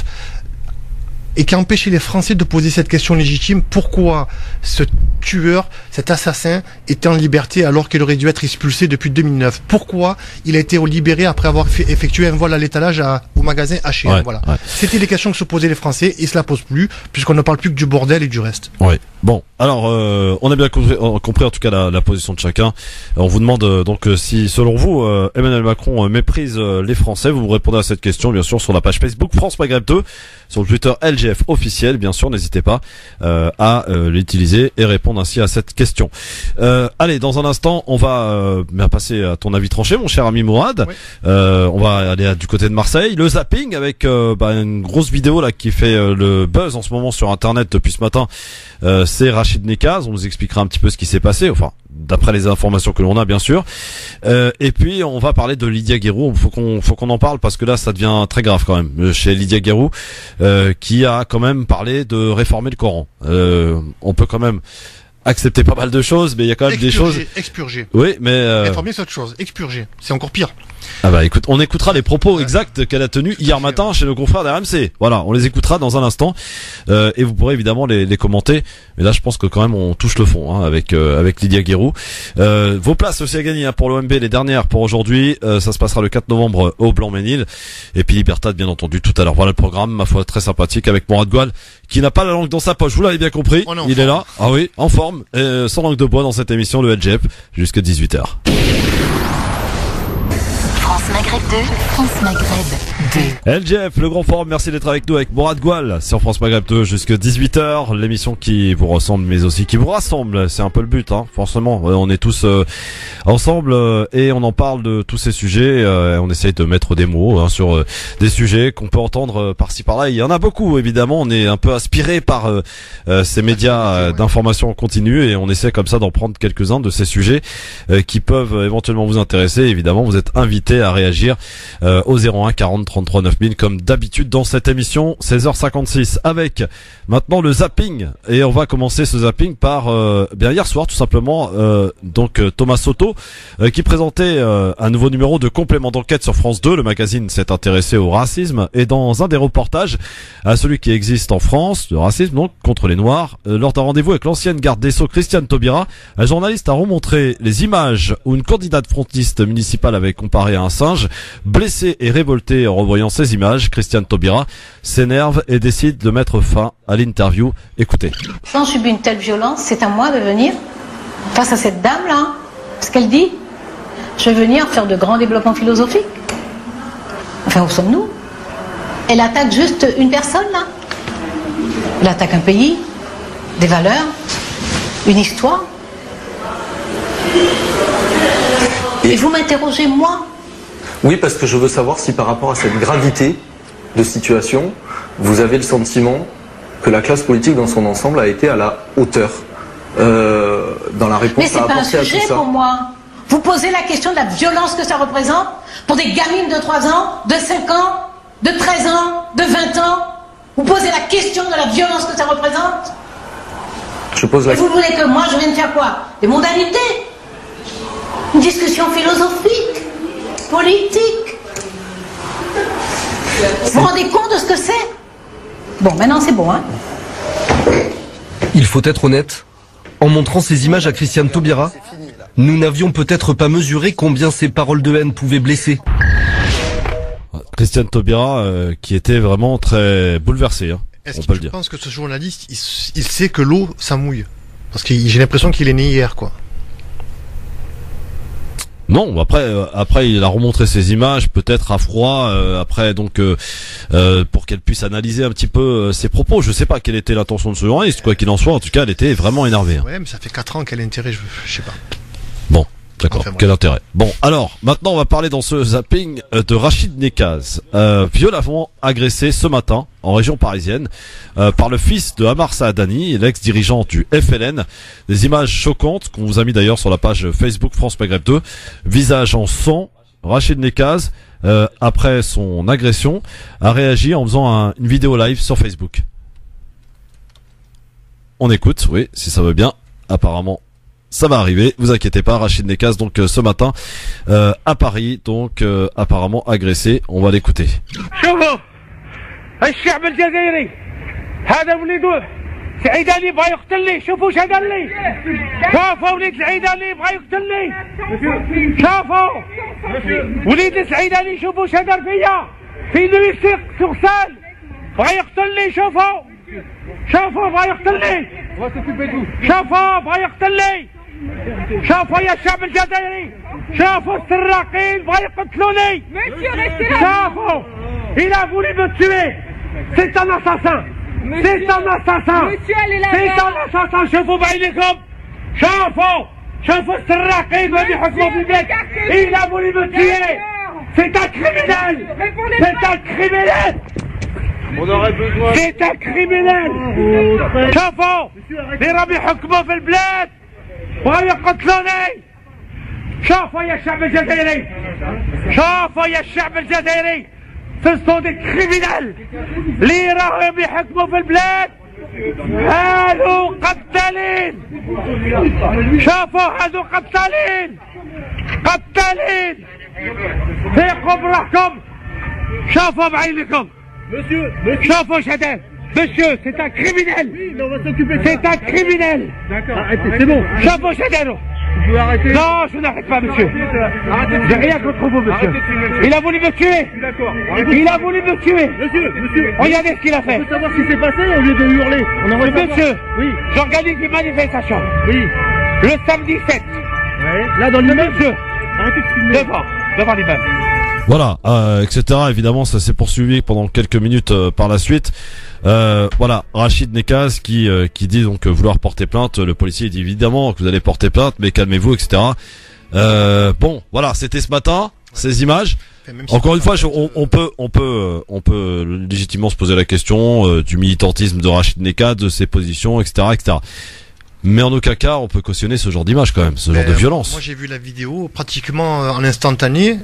et qui a empêché les Français de poser cette question légitime: pourquoi ce tueur, cet assassin était en liberté alors qu'il aurait dû être expulsé depuis 2009? Pourquoi il a été libéré après avoir effectué un vol à l'étalage au magasin H&M? Voilà. C'était les questions que se posaient les Français et cela pose plus, puisqu'on ne parle plus que du bordel et du reste. Bon, alors on a bien compris en tout cas la position de chacun. On vous demande donc si selon vous Emmanuel Macron méprise les Français. Vous répondez à cette question bien sûr sur la page Facebook France Maghreb 2, sur le Twitter LGF officiel, bien sûr, n'hésitez pas à l'utiliser et répondre ainsi à cette question. Allez, dans un instant, on va passer à ton avis tranché, mon cher ami Mourad. On va aller du côté de Marseille. Le zapping avec une grosse vidéo là qui fait le buzz en ce moment sur Internet depuis ce matin. C'est Rachid Nekaz. On nous expliquera un petit peu ce qui s'est passé, enfin d'après les informations que l'on a bien sûr. Et puis on va parler de Lydia Guérou. Faut qu'on en parle parce que là ça devient très grave quand même chez Lydia Guérou, qui a quand même parlé de réformer le Coran. On peut quand même accepter pas mal de choses, mais il y a quand même des choses. Expurger. Oui, mais réformer c'est autre chose. Expurger, c'est encore pire. Ah bah écoute, on écoutera les propos exacts qu'elle a tenus hier matin chez nos confrères d'RMC. Voilà, on les écoutera dans un instant et vous pourrez évidemment les commenter. Mais là, je pense que quand même on touche le fond avec Lydia Guérou. Vos places aussi à gagner pour l'OMB, les dernières pour aujourd'hui. Ça se passera le 4 novembre au Blanc-Ménil. Et puis Libertad, bien entendu, tout à l'heure. Voilà le programme, ma foi, très sympathique avec Mourad Goual, qui n'a pas la langue dans sa poche. Vous l'avez bien compris. Il est là. Ah oui, en forme, sans langue de bois dans cette émission, le LGF, jusqu'à 18h. France Maghreb 2, France Maghreb 2. LGF, le grand forum, merci d'être avec nous avec Mourad Goual sur France Maghreb 2 jusqu'à 18h, l'émission qui vous ressemble mais aussi qui vous rassemble, c'est un peu le but, forcément, on est tous ensemble et on en parle de tous ces sujets, on essaye de mettre des mots sur des sujets qu'on peut entendre par-ci par-là, il y en a beaucoup évidemment, on est un peu aspiré par ces médias d'information continue et on essaie comme ça d'en prendre quelques-uns de ces sujets qui peuvent éventuellement vous intéresser. Évidemment, vous êtes invités à réagir au 01 40 33 9000 comme d'habitude dans cette émission. 16h56 avec maintenant le zapping et on va commencer ce zapping par hier soir tout simplement donc Thomas Soto qui présentait un nouveau numéro de complément d'enquête sur France 2. Le magazine s'est intéressé au racisme et dans un des reportages à celui qui existe en France, le racisme donc contre les Noirs, lors d'un rendez-vous avec l'ancienne garde des Sceaux Christiane Taubira, un journaliste a remontré les images où une candidate frontiste municipale avait comparé à un singe. Blessé et révolté en revoyant ces images, Christiane Taubira s'énerve et décide de mettre fin à l'interview. Écoutez. Sans subir une telle violence, c'est à moi de venir face à cette dame-là. Ce qu'elle dit, je vais venir faire de grands développements philosophiques. Enfin, où sommes-nous? Elle attaque juste une personne, là. Elle attaque un pays, des valeurs, une histoire. Et vous m'interrogez, moi? Oui, parce que je veux savoir si par rapport à cette gravité de situation, vous avez le sentiment que la classe politique dans son ensemble a été à la hauteur dans la réponse à apporter à tout ça. Mais c'est pas un sujet pour moi. Vous posez la question de la violence que ça représente pour des gamines de 3 ans, de 5 ans, de 13 ans, de 20 ans. Vous posez la question de la violence que ça représente. Et vous voulez que moi je vienne faire quoi? Des mondanités? Une discussion philosophique, politique. Vous vous rendez compte de ce que c'est? Bon, maintenant c'est bon, Il faut être honnête. En montrant ces images à Christiane Taubira, nous n'avions peut-être pas mesuré combien ces paroles de haine pouvaient blesser. Christiane Taubira qui était vraiment très bouleversée, hein, on peut le dire. Je pense que ce journaliste, il sait que l'eau, ça mouille. Parce que j'ai l'impression qu'il est né hier, quoi. Non, après il a remontré ses images, peut-être à froid, après donc pour qu'elle puisse analyser un petit peu ses propos. Je sais pas quelle était l'intention de ce journaliste, quoi qu'il en soit. En tout cas, elle était vraiment énervée. Hein. Ouais, mais ça fait 4 ans qu'elle a intérêt, je sais pas. Bon. D'accord, enfin, quel intérêt. Bon, alors, maintenant on va parler dans ce zapping de Rachid Nekaz, violemment agressé ce matin en région parisienne par le fils de Ammar Saadani, l'ex-dirigeant du FLN. Des images choquantes qu'on vous a mis d'ailleurs sur la page Facebook France Maghreb 2. Visage en sang, Rachid Nekaz, après son agression, a réagi en faisant une vidéo live sur Facebook. On écoute, oui, si ça veut bien, apparemment. Ça va arriver, vous inquiétez pas, Rachid Nekaz donc ce matin à Paris, donc apparemment agressé, on va l'écouter. شوفوا الشعب الجزائري هذا وليد العيداني بغى يقتلني شوفوا اش هذا لي شوفوا وليد العيداني بغى يقتلني شوفوا وليد العيداني شوفوا اش دار فيا في نويسيق سوغسال بغى يقتلني شوفوا بغى يقتلني شوفوا بغى يقتلني شوفوا يا الشعب الجزائري شوفوا السراقين بغا يقتلوني شوفوا il a voulu me tuer c'est un assassin c'est un assassin شوفوا بعينكم شوفوا السراقين وين يحكموا في البيت il a voulu me tuer c'est un criminel c'est un criminel شوفوا اللي راهم يحكموا في البلاد بغاو يقتلوني شوفوا يا الشعب الجزائري ce sont des criminels اللي راهم يحكموا في البلاد هادو قتالين شوفوا هادو قتالين فيقوا بروحكم شوفوا بعينكم شوفوا شدان Monsieur, c'est un criminel. Oui, mais on va s'occuper de ça. C'est un criminel. D'accord, arrêtez, c'est bon. Chapeau Chadano. Vous pouvez arrêter. Non, je n'arrête pas, monsieur. Arrêtez. J'ai rien contre vous, monsieur. Il a voulu me tuer. D'accord. Il a voulu me tuer. Monsieur. Regardez ce qu'il a fait. On veut savoir ce qui s'est passé au lieu de hurler. On envoie monsieur. Oui. J'organise une manifestation. Oui. Le samedi 7. Ouais. Là, dans l'immeuble. Monsieur. Arrêtez de filmer. Devant l'immeuble. Voilà, etc. Évidemment, ça s'est poursuivi pendant quelques minutes par la suite. Voilà, Rachid Nekaz qui dit donc vouloir porter plainte. Le policier dit évidemment que vous allez porter plainte, mais calmez-vous, etc. Bon, voilà, c'était ce matin, ces images. Encore une fois, on peut légitimement se poser la question du militantisme de Rachid Nekaz, de ses positions, etc., etc. Mais en aucun cas, on peut cautionner ce genre d'image quand même, ce genre de violence. Moi, j'ai vu la vidéo pratiquement en instantané.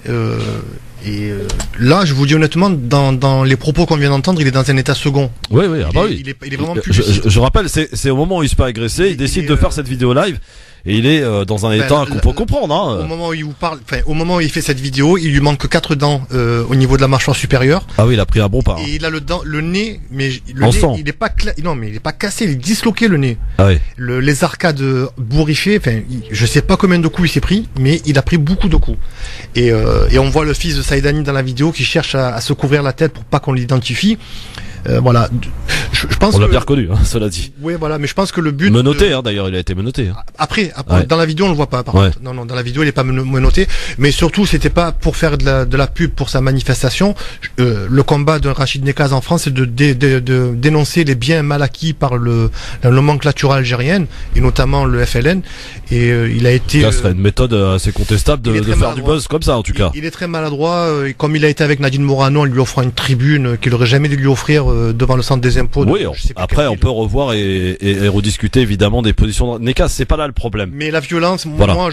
Là, je vous dis honnêtement, dans les propos qu'on vient d'entendre, il est dans un état second. Oui, ah bah oui. Il est vraiment plus. Je rappelle, c'est au moment où il se fait agresser, il décide de faire cette vidéo live. Et il est dans un état qu'on peut comprendre. Hein. Au moment où il vous parle, au moment où il fait cette vidéo, il lui manque 4 dents au niveau de la mâchoire supérieure. Ah oui, il a pris un bon pas. Et il a le nez, mais le nez, il est pas mais il est pas cassé, il est disloqué le nez. Ah oui. Les arcades bourriffées, je sais pas combien de coups il s'est pris, mais il a pris beaucoup de coups. Et on voit le fils de Saïdani dans la vidéo qui cherche à se couvrir la tête pour pas qu'on l'identifie. Voilà. Je pense on l'a bien reconnu, hein, cela dit. Oui, voilà, mais je pense que le but. Menotté, hein, d'ailleurs, il a été menotté. Hein. Après, ouais. Dans la vidéo, on le voit pas, par contre. Non, dans la vidéo, il est pas menotté. Mais surtout, c'était pas pour faire de la pub pour sa manifestation. Le combat de Rachid Nekaz en France, c'est de dénoncer les biens mal acquis par le nomenclature algérienne, et notamment le FLN. Et il a été. Ça serait une méthode assez contestable de faire du buzz comme ça, en tout cas. Il est très maladroit, et comme il a été avec Nadine Morano, en lui offrant une tribune qu'il aurait jamais dû lui offrir devant le centre des impôts. Oui, après on peut revoir et rediscuter évidemment des positions de Nekaz, c'est pas là le problème. Mais la violence, moi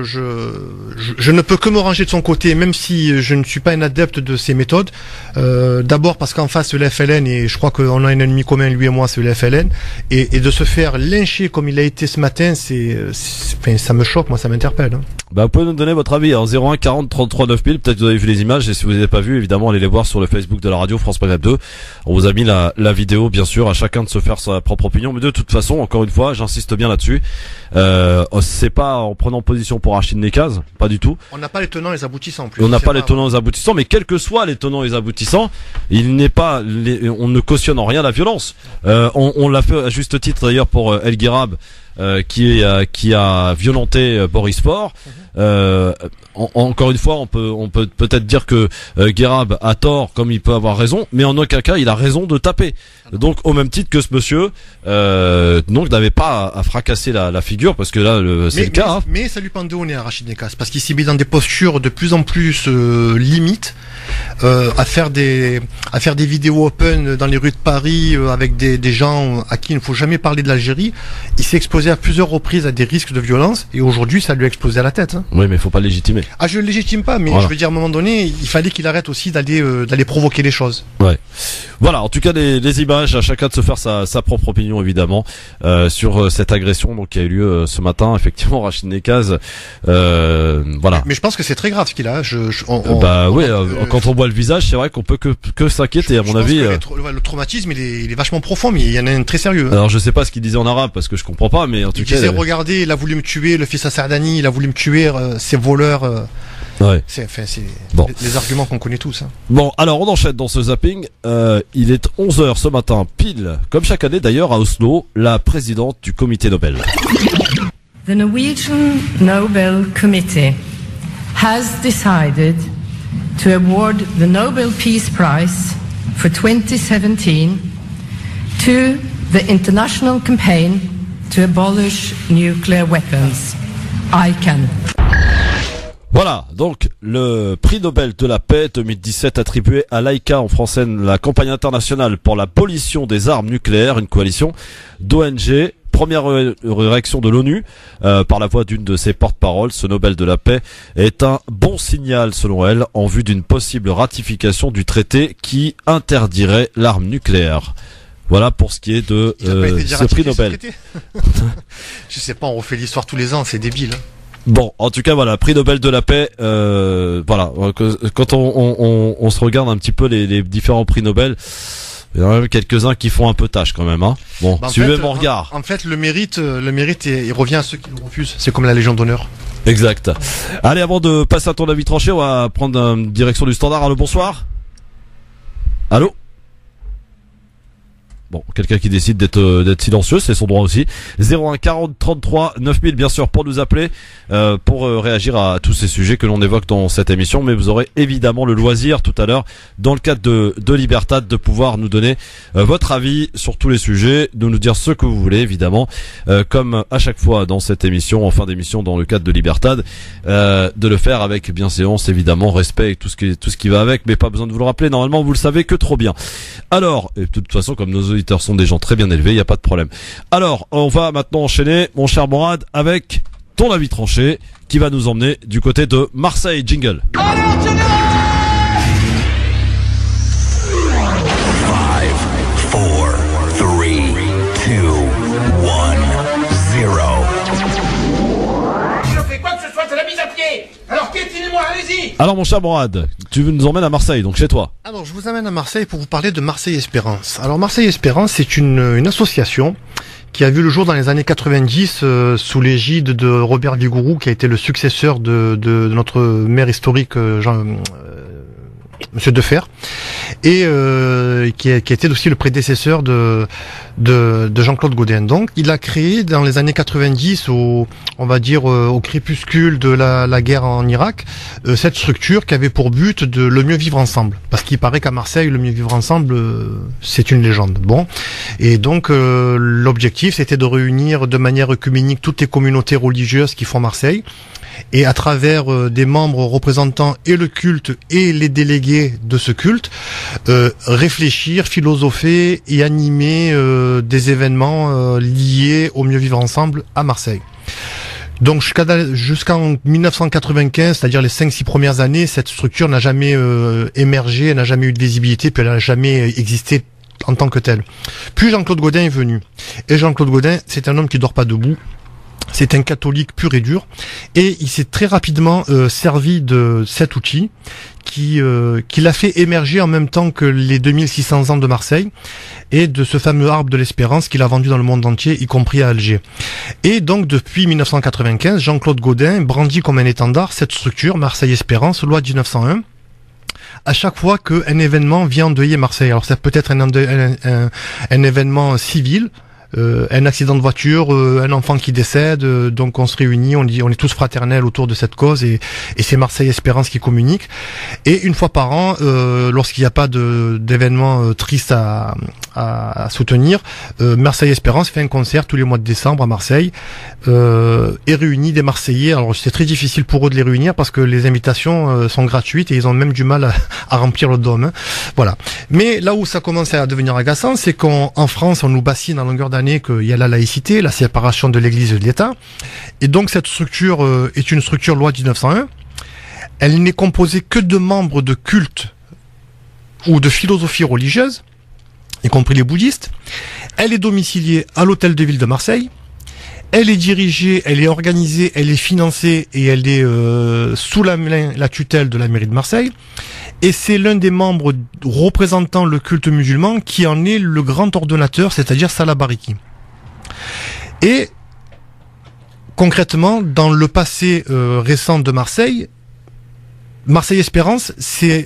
je ne peux que me ranger de son côté, même si je ne suis pas un adepte de ses méthodes. D'abord parce qu'en face le FLN, et je crois qu'on a un ennemi commun lui et moi, c'est le FLN, et de se faire lyncher comme il a été ce matin, ça me choque, moi ça m'interpelle. Hein. Bah vous pouvez nous donner votre avis, hein, 01 40 33 9000, peut-être que vous avez vu les images, et si vous n'avez pas vu, évidemment allez les voir sur le Facebook de la radio France Maghreb 2. On vous a a mis la vidéo, bien sûr, à chacun de se faire sa propre opinion. Mais de toute façon, encore une fois, j'insiste bien là-dessus. C'est pas en prenant position pour Rachid Nekaz, pas du tout. On n'a pas les tenants et les aboutissants. En plus. On n'a pas les tenants et les aboutissants, mais quels que soient les tenants et les aboutissants, on ne cautionne en rien la violence. On l'a fait à juste titre d'ailleurs pour El Guirab. Qui a violenté Boris Faure. Encore une fois, on peut peut-être dire que Guirab a tort, comme il peut avoir raison, mais en aucun cas il a raison de taper. Donc au même titre que ce monsieur, donc n'avait pas à fracasser la figure, parce que là c'est le cas. Mais ça lui pendait au nez à Rachid Nekaz, parce qu'il s'est mis dans des postures de plus en plus limites, à faire des vidéos open dans les rues de Paris avec des gens à qui il ne faut jamais parler de l'Algérie. Il s'est exposé à plusieurs reprises à des risques de violence, et aujourd'hui ça lui a explosé à la tête. Oui, mais il faut pas le légitimer. Ah, je le légitime pas, mais voilà. Je veux dire, à un moment donné, il fallait qu'il arrête aussi d'aller provoquer les choses. Ouais. Voilà, en tout cas les images, à chacun de se faire sa propre opinion évidemment sur cette agression donc qui a eu lieu ce matin. Effectivement, Rachid Nekaz, voilà. Mais je pense que c'est très grave ce qu'il a. Quand on voit le visage, c'est vrai qu'on peut que s'inquiéter à mon avis. Le traumatisme il est vachement profond, mais il y en a un très sérieux. Alors je sais pas ce qu'il disait en arabe parce que je comprends pas, mais en tout cas. Il disait regardez, il a voulu me tuer, le fils à Sardani, il a voulu me tuer, ces voleurs. Ouais. C'est les arguments qu'on connaît tous. Bon, alors on enchaîne dans ce zapping. Il est 11h ce matin, pile, comme chaque année d'ailleurs à Oslo, la présidente du comité Nobel. The Norwegian Nobel Committee has decided to award the Nobel Peace Prize for 2017 to the international campaign to abolish nuclear weapons, ICAN. Voilà, donc le prix Nobel de la paix 2017 attribué à l'ICA, en français la campagne internationale pour l'abolition des armes nucléaires, une coalition d'ONG. Première réaction de l'ONU par la voix d'une de ses porte-paroles. Ce Nobel de la paix est un bon signal selon elle en vue d'une possible ratification du traité qui interdirait l'arme nucléaire. Voilà pour ce qui est de ce prix Nobel. Je sais pas, on refait l'histoire tous les ans, c'est débile. Bon, en tout cas, voilà, prix Nobel de la paix. Voilà, quand on se regarde un petit peu les différents prix Nobel, il y en a même quelques-uns qui font un peu tâche quand même. Hein. Bon, suivez mon regard. En fait, le mérite, il revient à ceux qui le refusent. C'est comme la Légion d'honneur. Exact. Allez, avant de passer à ton avis tranché, on va prendre une direction du standard. Allô, bonsoir. Allô. Bon, quelqu'un qui décide d'être silencieux, c'est son droit aussi. 01 40 33 9000 bien sûr pour nous appeler pour réagir à tous ces sujets que l'on évoque dans cette émission, mais vous aurez évidemment le loisir tout à l'heure dans le cadre de Libertad de pouvoir nous donner votre avis sur tous les sujets, de nous dire ce que vous voulez évidemment, comme à chaque fois dans cette émission, en fin d'émission dans le cadre de Libertad, de le faire avec bienséance évidemment, respect et tout ce qui va avec, mais pas besoin de vous le rappeler, normalement vous le savez que trop bien. Alors, et de toute façon comme nos auditeurs sont des gens très bien élevés, il n'y a pas de problème. Alors, on va maintenant enchaîner, mon cher Morad, avec ton avis tranché, qui va nous emmener du côté de Marseille. Jingle. Alors piétinez-moi, allez-y. Alors mon cher Morad, tu nous emmènes à Marseille, donc chez toi. Alors je vous amène à Marseille pour vous parler de Marseille Espérance. Alors Marseille Espérance, c'est une association qui a vu le jour dans les années 90 sous l'égide de Robert Vigouroux, qui a été le successeur de notre maire historique Monsieur Defer, et qui était aussi le prédécesseur de Jean-Claude Gaudin. Donc, il a créé dans les années 90, on va dire au crépuscule de la guerre en Irak, cette structure qui avait pour but de le mieux vivre ensemble. Parce qu'il paraît qu'à Marseille, le mieux vivre ensemble, c'est une légende. Bon, et donc l'objectif, c'était de réunir de manière œcuménique toutes les communautés religieuses qui font Marseille. Et à travers des membres représentant et le culte et les délégués de ce culte, réfléchir, philosopher et animer des événements liés au mieux vivre ensemble à Marseille. Donc jusqu'en 1995, c'est-à-dire les 5-6 premières années, cette structure n'a jamais émergé, elle n'a jamais eu de visibilité, puis elle n'a jamais existé en tant que telle. Puis Jean-Claude Gaudin est venu. Et Jean-Claude Gaudin, c'est un homme qui dort pas debout. C'est un catholique pur et dur, et il s'est très rapidement servi de cet outil qui l'a fait émerger en même temps que les 2600 ans de Marseille, et de ce fameux arbre de l'espérance qu'il a vendu dans le monde entier, y compris à Alger. Et donc depuis 1995, Jean-Claude Gaudin brandit comme un étendard cette structure, Marseille Espérance, loi 1901. À chaque fois qu'un événement vient endeuiller Marseille. Alors ça peut être un événement civil, un accident de voiture, un enfant qui décède, donc on se réunit, on dit on est tous fraternels autour de cette cause, et c'est Marseille Espérance qui communique. Et une fois par an, lorsqu'il n'y a pas d'événement triste à soutenir, Marseille Espérance fait un concert tous les mois de décembre à Marseille, et réunit des Marseillais. Alors c'est très difficile pour eux de les réunir parce que les invitations sont gratuites et ils ont même du mal à remplir le dôme, hein. Voilà. Mais là où ça commence à devenir agaçant, c'est qu'en France on nous bassine à longueur d'année qu'il y a la laïcité, la séparation de l'Église et de l'État, et donc cette structure est une structure loi 1901. Elle n'est composée que de membres de culte ou de philosophie religieuse, y compris les bouddhistes. Elle est domiciliée à l'hôtel de ville de Marseille. Elle est dirigée, elle est organisée, elle est financée et elle est sous la tutelle de la mairie de Marseille. Et c'est l'un des membres représentant le culte musulman qui en est le grand ordonnateur, c'est-à-dire Salah Bariki. Et concrètement, dans le passé récent de Marseille, Marseille Espérance s'est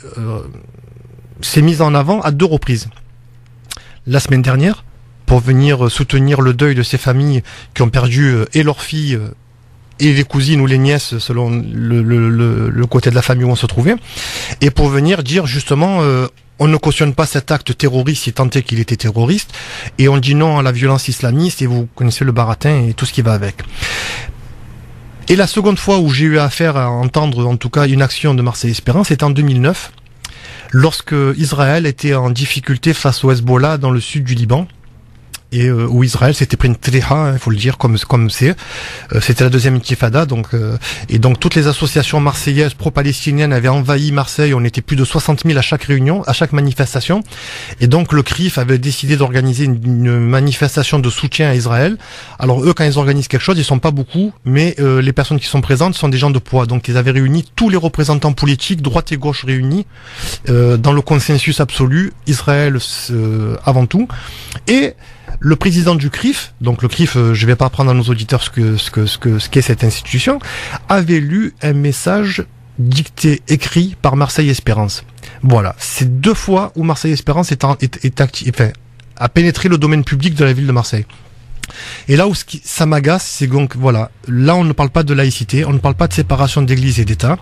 mise en avant à 2 reprises. La semaine dernière, pour venir soutenir le deuil de ces familles qui ont perdu et leurs filles et les cousines ou les nièces selon le côté de la famille où on se trouvait, et pour venir dire justement on ne cautionne pas cet acte terroriste si tant est qu'il était terroriste, et on dit non à la violence islamiste, et vous connaissez le baratin et tout ce qui va avec. Et la seconde fois où j'ai eu affaire à entendre en tout cas une action de Marseille Espérance, c'était en 2009, lorsque Israël était en difficulté face au Hezbollah dans le sud du Liban, et où Israël s'était pris une tréha, il faut le dire comme c'est. C'était la deuxième intifada, et donc toutes les associations marseillaises pro-palestiniennes avaient envahi Marseille. On était plus de 60 000 à chaque réunion, à chaque manifestation, et donc le CRIF avait décidé d'organiser une manifestation de soutien à Israël. Alors eux, quand ils organisent quelque chose, ils sont pas beaucoup, mais les personnes qui sont présentes sont des gens de poids. Donc ils avaient réuni tous les représentants politiques, droite et gauche réunis, dans le consensus absolu, Israël avant tout, et le président du CRIF, donc le CRIF, je vais pas apprendre à nos auditeurs ce qu'est cette institution, avait lu un message écrit par Marseille Espérance. Voilà, c'est 2 fois où Marseille Espérance a pénétré le domaine public de la ville de Marseille. Et là où ça m'agace, c'est donc voilà, là on ne parle pas de laïcité, on ne parle pas de séparation d'église et d'État.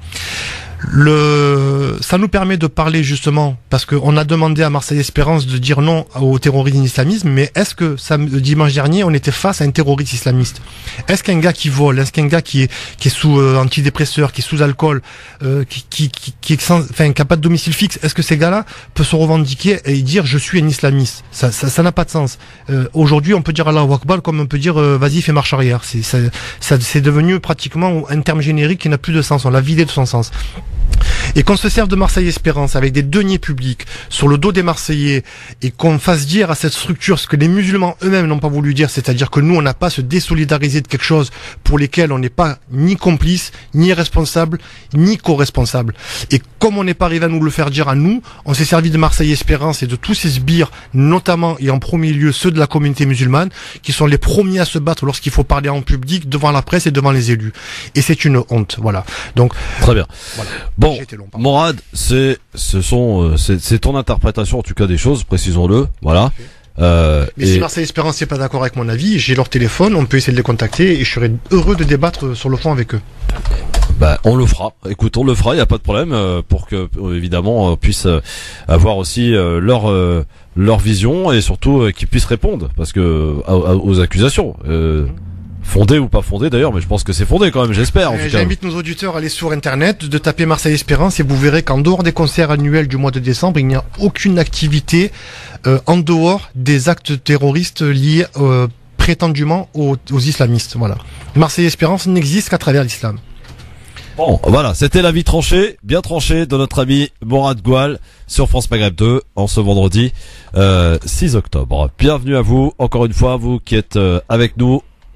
Ça nous permet de parler justement, parce qu'on a demandé à Marseille Espérance de dire non au terrorisme islamisme, mais est-ce que dimanche dernier on était face à un terroriste islamiste? Est-ce qu'un gars qui vole, est-ce qu'un gars qui est sous antidépresseur, qui est sous alcool, qui a pas de domicile fixe, est-ce que ces gars-là peuvent se revendiquer et dire je suis un islamiste? Ça n'a pas de sens. Aujourd'hui on peut dire Allahu Akbar comme on peut dire vas-y fais marche arrière. C'est devenu pratiquement un terme générique qui n'a plus de sens, on l'a vidé de son sens. Et qu'on se serve de Marseille Espérance avec des deniers publics sur le dos des Marseillais, et qu'on fasse dire à cette structure ce que les musulmans eux-mêmes n'ont pas voulu dire, c'est-à-dire que nous on n'a pas à se désolidariser de quelque chose pour lesquels on n'est pas ni complice, ni responsable, ni co-responsable. Et comme on n'est pas arrivé à nous le faire dire à nous, on s'est servi de Marseille Espérance et de tous ces sbires, notamment et en premier lieu ceux de la communauté musulmane, qui sont les premiers à se battre lorsqu'il faut parler en public devant la presse et devant les élus. Et c'est une honte, voilà. Donc très bien. Voilà. Bon, Morad, c'est ton interprétation en tout cas des choses, précisons-le, voilà. Mais si Marseille Espérance n'est pas d'accord avec mon avis, j'ai leur téléphone, on peut essayer de les contacter et je serais heureux de débattre sur le fond avec eux. On le fera. Écoute, on le fera, il n'y a pas de problème, pour que évidemment on puisse avoir aussi leur vision, et surtout qu'ils puissent répondre parce que aux accusations. Fondé ou pas fondé d'ailleurs, mais je pense que c'est fondé quand même, j'espère. J'invite nos auditeurs à aller sur internet, de taper Marseille Espérance, et vous verrez qu'en dehors des concerts annuels du mois de décembre, il n'y a aucune activité en dehors des actes terroristes liés prétendument aux islamistes. Voilà. Marseille Espérance n'existe qu'à travers l'islam. Bon, voilà, c'était l'avis tranché, bien tranché de notre ami Morad Goual sur France Maghreb 2 en ce vendredi 6 octobre. Bienvenue à vous, encore une fois, vous qui êtes avec nous.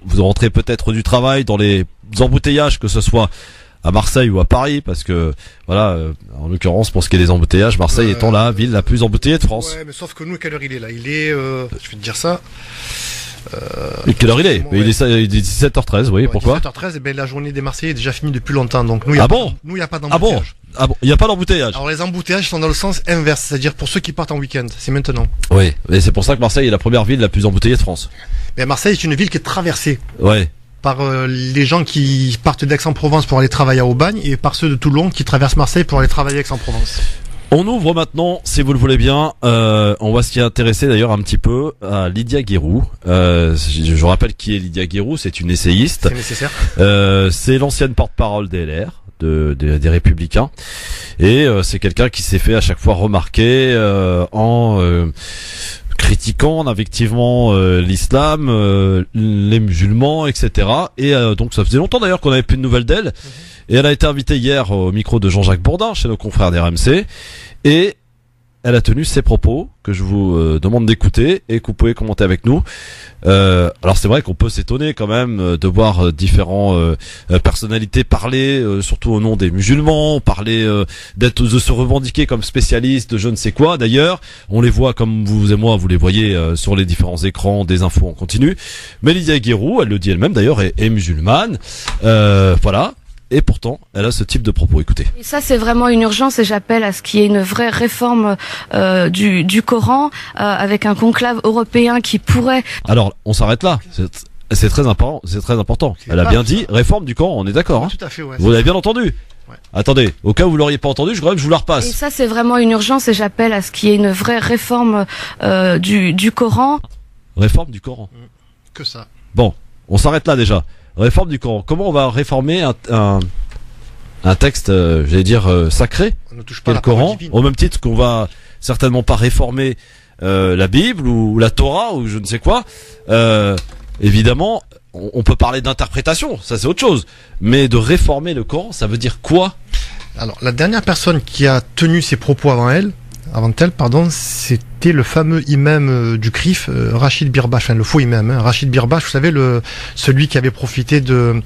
vous rentrez peut-être du travail dans les embouteillages, que ce soit à Marseille ou à Paris, parce que voilà, en l'occurrence pour ce qui est des embouteillages, Marseille étant la ville la plus embouteillée de France. Ouais, mais sauf que nous, quelle heure il est là? Il est, je vais te dire ça. Et quelle heure il est? Ouais. Il est 17h13, oui, ouais, pourquoi? 17h13, et ben la journée des Marseillais est déjà finie depuis longtemps, donc nous, il n'y a pas d'embouteillage. Ah bon, il n'y a pas d'embouteillage. Alors les embouteillages sont dans le sens inverse, c'est-à-dire pour ceux qui partent en week-end, c'est maintenant. Oui, et c'est pour ça que Marseille est la première ville la plus embouteillée de France. Mais Marseille est une ville qui est traversée. Ouais. Par les gens qui partent d'Aix-en-Provence pour aller travailler à Aubagne et par ceux de Toulon qui traversent Marseille pour aller travailler à Aix-en-Provence. On ouvre maintenant, si vous le voulez bien, on va s'y intéresser d'ailleurs un petit peu à Lydia Guérou. Je rappelle qui est Lydia Guérou, c'est une essayiste. C'est nécessaire. C'est l'ancienne porte-parole des LR, des Républicains. Et c'est quelqu'un qui s'est fait à chaque fois remarquer en critiquant en invectivement l'islam, les musulmans, etc. Et donc ça faisait longtemps d'ailleurs qu'on n'avait plus de nouvelles d'elle. Et elle a été invitée hier au micro de Jean-Jacques Bourdin chez nos confrères d'RMC. Et elle a tenu ses propos que je vous demande d'écouter et que vous pouvez commenter avec nous. Alors c'est vrai qu'on peut s'étonner quand même de voir différents personnalités parler, surtout au nom des musulmans, parler de se revendiquer comme spécialistes de je ne sais quoi. D'ailleurs, on les voit comme vous et moi, vous les voyez sur les différents écrans des infos en continu. Mais Lydia Guérou, elle le dit elle-même d'ailleurs, est musulmane. Voilà. Et pourtant, elle a ce type de propos. Écoutez. Et ça, c'est vraiment une urgence et j'appelle à ce qu'il y ait une vraie réforme du Coran avec un conclave européen qui pourrait... Alors, on s'arrête là. C'est très important. C'est très important. Elle a bien dit réforme du Coran. On est d'accord. Hein, tout à fait. Ouais, vous l'avez bien entendu. Ouais. Attendez, au cas où vous l'auriez pas entendu, je vous la repasse. Et ça, c'est vraiment une urgence et j'appelle à ce qu'il y ait une vraie réforme du Coran. Réforme du Coran. Que ça. Bon, on s'arrête là déjà. Réforme du Coran. Comment on va réformer un texte, j'allais dire, sacré, qui est le Coran, au même titre qu'on va certainement pas réformer la Bible ou la Torah ou je ne sais quoi. Évidemment, on peut parler d'interprétation, ça c'est autre chose. Mais de réformer le Coran, ça veut dire quoi? Alors, la dernière personne qui a tenu ses propos avant elle, c'était le fameux imam du CRIF, Rachid Birbache, le faux imam, hein. Rachid Birbache, vous savez, celui qui avait profité des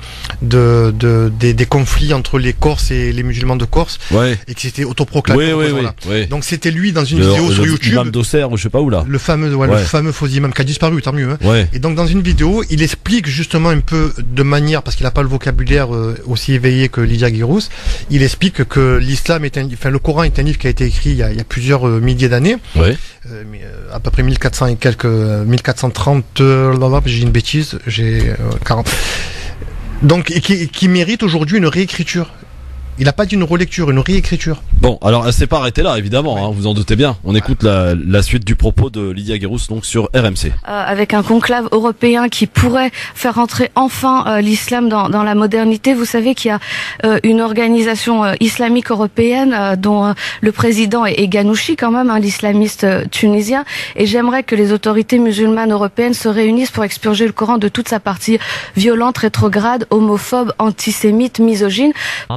conflits entre les Corses et les musulmans de Corse, ouais. Et qui s'était autoproclamé. Oui. Donc c'était lui dans une vidéo sur YouTube. L'imam d'Auxerre, ou je sais pas où là. Le fameux faux imam qui a disparu, tant mieux. Hein. Ouais. Et donc dans une vidéo, il explique justement un peu de manière, parce qu'il n'a pas le vocabulaire aussi éveillé que Lydia Guérou, il explique que l'islam le Coran est un livre qui a été écrit il y a plusieurs milliers d'années. Ouais. À peu près 1400 et quelques 1430, j'ai une bêtise, j'ai 40. Donc qui mérite aujourd'hui une réécriture. Il n'a pas dit une relecture, une réécriture. Bon, alors elle s'est pas arrêtée là, évidemment, ouais. Hein, vous en doutez bien. On écoute la suite du propos de Lydia Guérou donc sur RMC. Avec un conclave européen qui pourrait faire entrer enfin l'islam dans la modernité. Vous savez qu'il y a une organisation islamique européenne dont le président est Ghanouchi quand même, hein, l'islamiste tunisien. Et j'aimerais que les autorités musulmanes européennes se réunissent pour expurger le Coran de toute sa partie violente, rétrograde, homophobe, antisémite, misogyne.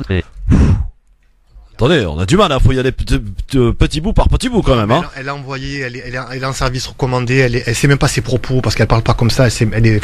Attendez, on a du mal, hein. Faut y aller petit bout par petit bout quand même. Hein. Elle a envoyé, elle est en service recommandé, elle sait même pas ses propos parce qu'elle parle pas comme ça. Elle est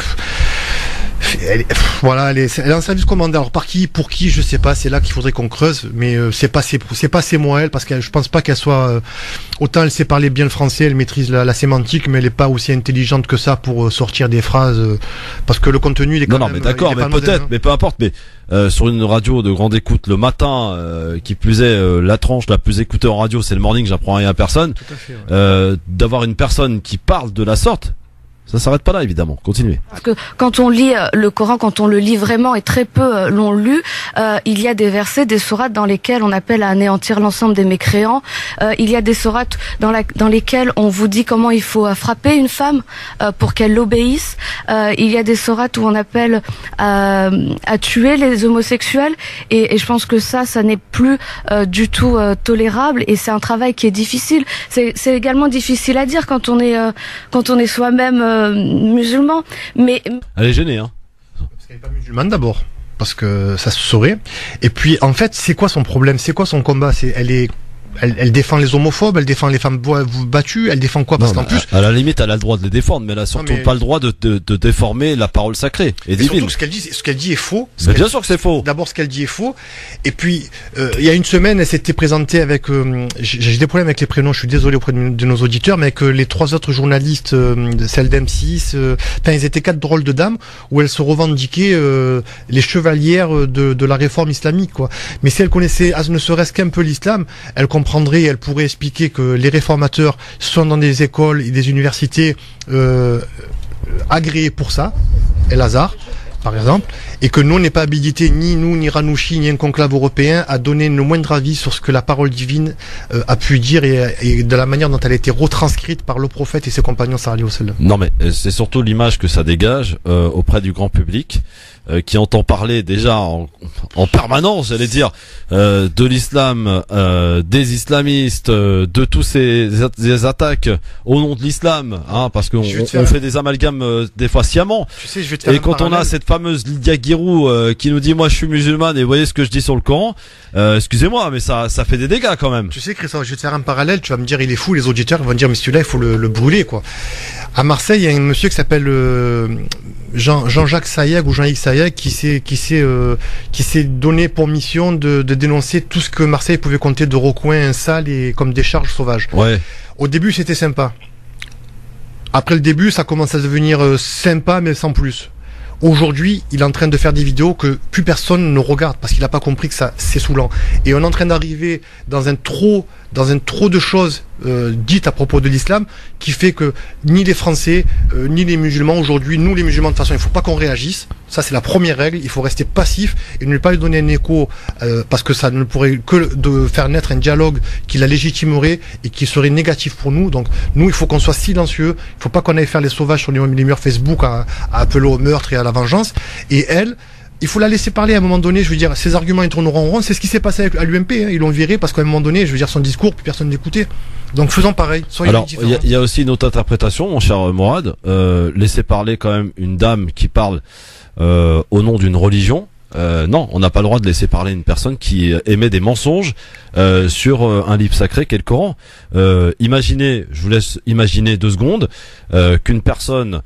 en service commandé. Alors par qui, pour qui, je sais pas. C'est là qu'il faudrait qu'on creuse. Mais c'est pas ses mots elle, parce que je pense pas qu'elle soit autant elle sait parler bien le français, elle maîtrise la sémantique, mais elle est pas aussi intelligente que ça pour sortir des phrases. Parce que le contenu il est quand même. Non, mais d'accord, mais peut-être, mais peu importe. Mais sur une radio de grande écoute le matin, qui plus est la tranche la plus écoutée en radio, c'est le morning. J'apprends rien à personne. Tout à fait, ouais. D'avoir une personne qui parle de la sorte. Ça s'arrête pas là, évidemment. Continuez. Parce que quand on lit le Coran, quand on le lit vraiment, et très peu l'ont lu, il y a des versets, des sourates dans lesquels on appelle à anéantir l'ensemble des mécréants. Il y a des sourates dans lesquelles on vous dit comment il faut frapper une femme pour qu'elle l'obéisse. Il y a des sourates où on appelle à tuer les homosexuels. Et je pense que ça n'est plus du tout tolérable. Et c'est un travail qui est difficile. C'est également difficile à dire quand on est soi-même musulman, mais elle est gênée, hein. Parce qu'elle n'est pas musulmane d'abord, parce que ça se saurait. Et puis en fait, c'est quoi son problème, c'est quoi son combat? Elle est Elle défend les homophobes, elle défend les femmes battues, elle défend quoi? Parce qu'en plus, à la limite, elle a le droit de les défendre, mais elle a surtout pas le droit de déformer la parole sacrée et divine. Surtout ce qu'elle dit est faux. Bien sûr que c'est faux. D'abord, ce qu'elle dit est faux. Et puis, il y a une semaine, elle s'était présentée avec, j'ai des problèmes avec les prénoms, je suis désolé auprès de nos auditeurs, mais avec les 3 autres journalistes, celle d'M6, ils étaient 4 drôles de dames, où elles se revendiquaient, les chevalières de la réforme islamique, quoi. Mais si elle connaissait, ne serait-ce qu'un peu l'islam, elle comprendrait, elle pourrait expliquer que les réformateurs sont dans des écoles et des universités agréées pour ça, El Azhar par exemple, et que nous on n'est pas habilité, ni nous, ni Ranouchi, ni un conclave européen, à donner le moindre avis sur ce que la parole divine a pu dire et de la manière dont elle a été retranscrite par le prophète et ses compagnons sallallahu alayhi wa sallam. Non mais c'est surtout l'image que ça dégage auprès du grand public, qui entend parler déjà en permanence, j'allais dire, de l'islam, des islamistes, de tous ces attaques au nom de l'islam, hein, parce qu'on fait des amalgames des fois sciemment. Tu sais, je vais te faire et quand on a cette fameuse Lydia Guirou qui nous dit moi je suis musulmane et voyez ce que je dis sur le Coran, excusez-moi mais ça fait des dégâts quand même. Tu sais Christophe, je vais te faire un parallèle, tu vas me dire il est fou, les auditeurs vont me dire mais celui-là il faut le brûler quoi. À Marseille, il y a un monsieur qui s'appelle Jean-Jacques Sayeg ou Jean-Yves Sayeg qui s'est donné pour mission de dénoncer tout ce que Marseille pouvait compter de recoins sales et comme des charges sauvages. Ouais. Au début, c'était sympa. Après le début, ça commence à devenir sympa mais sans plus. Aujourd'hui, il est en train de faire des vidéos que plus personne ne regarde parce qu'il n'a pas compris que ça c'est saoulant. Et on est en train d'arriver dans un trop de choses dites à propos de l'islam qui fait que ni les Français ni les musulmans aujourd'hui, nous les musulmans de toute façon, il faut pas qu'on réagisse. Ça c'est la première règle. Il faut rester passif et ne pas lui donner un écho parce que ça ne pourrait que de faire naître un dialogue qui la légitimerait et qui serait négatif pour nous. Donc nous, il faut qu'on soit silencieux. Il faut pas qu'on aille faire les sauvages sur les murs Facebook à appeler au meurtre et à la vengeance. Et elle, il faut la laisser parler à un moment donné, je veux dire, ses arguments ils tourneront en rond, c'est ce qui s'est passé à l'UMP, hein. Ils l'ont viré parce qu'à un moment donné, je veux dire, son discours, plus personne n'écoutait. Donc faisons pareil, soyons différents. Alors, il y a aussi une autre interprétation, mon cher Morad, laisser parler quand même une dame qui parle au nom d'une religion. Non, on n'a pas le droit de laisser parler une personne qui émet des mensonges sur un livre sacré qu'est le Coran. Imaginez, je vous laisse imaginer 2 secondes, qu'une personne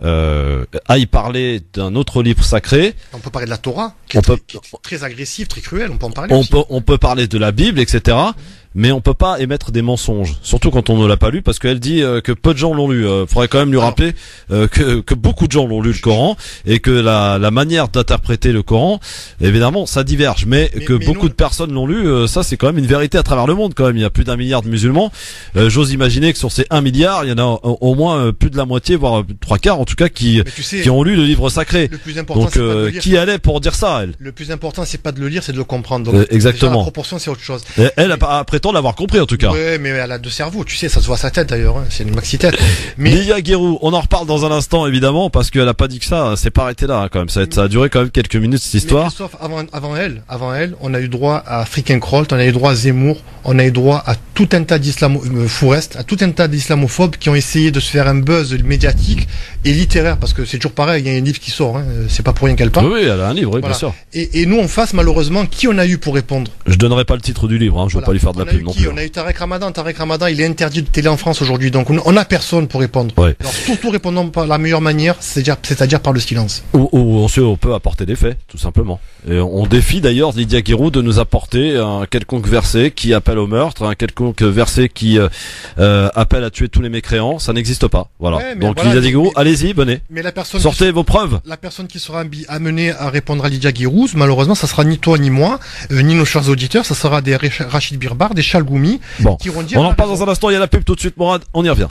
aille parler d'un autre livre sacré. On peut parler de la Torah, qui est très agressive, très cruelle, on peut en parler aussi. On peut parler de la Bible, etc. Mais on peut pas émettre des mensonges, surtout quand on ne l'a pas lu, parce qu'elle dit que peu de gens l'ont lu. Faudrait quand même lui rappeler que beaucoup de gens l'ont lu le Coran et que la manière d'interpréter le Coran, évidemment, ça diverge, mais beaucoup de personnes l'ont lu. Ça, c'est quand même une vérité à travers le monde. Quand même, il y a plus d'1 milliard de musulmans. J'ose imaginer que sur ces 1 milliard, il y en a au moins plus de la moitié, voire 3/4 en tout cas, qui ont lu le livre sacré. Le plus important, donc, qui elle est pour dire ça, elle? Le plus important, c'est pas de le lire, c'est de le comprendre. Donc, exactement. Déjà, la proportion, c'est autre chose. Elle prétend l'avoir compris en tout cas. Ouais, mais elle a 2 cerveaux, tu sais, ça se voit à sa tête d'ailleurs, hein. C'est une maxi-tête. Mais Lydia Guirou, on en reparle dans un instant évidemment parce qu'elle a pas dit que ça, c'est pas arrêté là hein, quand même. Ça a duré quand même quelques minutes cette histoire. Mais sauf avant elle, on a eu droit à Frickenkrolt, on a eu droit à Zemmour, on a eu droit à tout un tas Fourest, à tout un tas d'islamophobes qui ont essayé de se faire un buzz médiatique et littéraire parce que c'est toujours pareil, il y a un livre qui sort, hein. C'est pas pour rien qu'elle parle. Oui, elle a un livre, oui, voilà. Bien sûr. Et nous en face, malheureusement, qui on a eu pour répondre? Je donnerai pas le titre du livre, hein, je veux pas lui faire de la pub non plus. On a eu Tarek Ramadan, il est interdit de télé en France aujourd'hui, donc on a personne pour répondre. Ouais. Alors surtout répondons par la meilleure manière, c'est-à-dire par le silence. Ou on peut apporter des faits, tout simplement. Et on défie d'ailleurs Lydia Guirou de nous apporter un quelconque verset qui appelle au meurtre, un quelconque verset qui appelle à tuer tous les mécréants, ça n'existe pas. Voilà. Ouais, donc voilà, Lydia Guirou, allez-y, venez. Mais la personne sortez vos preuves. La personne qui sera amenée à répondre à Lydia Guirou, malheureusement, ça sera ni toi ni moi, ni nos chers auditeurs, ça sera des Rachid Birbar, des Chalgoumi, qui vont dire. On en reparle dans un instant, il y a la pub tout de suite, Morad, on y revient.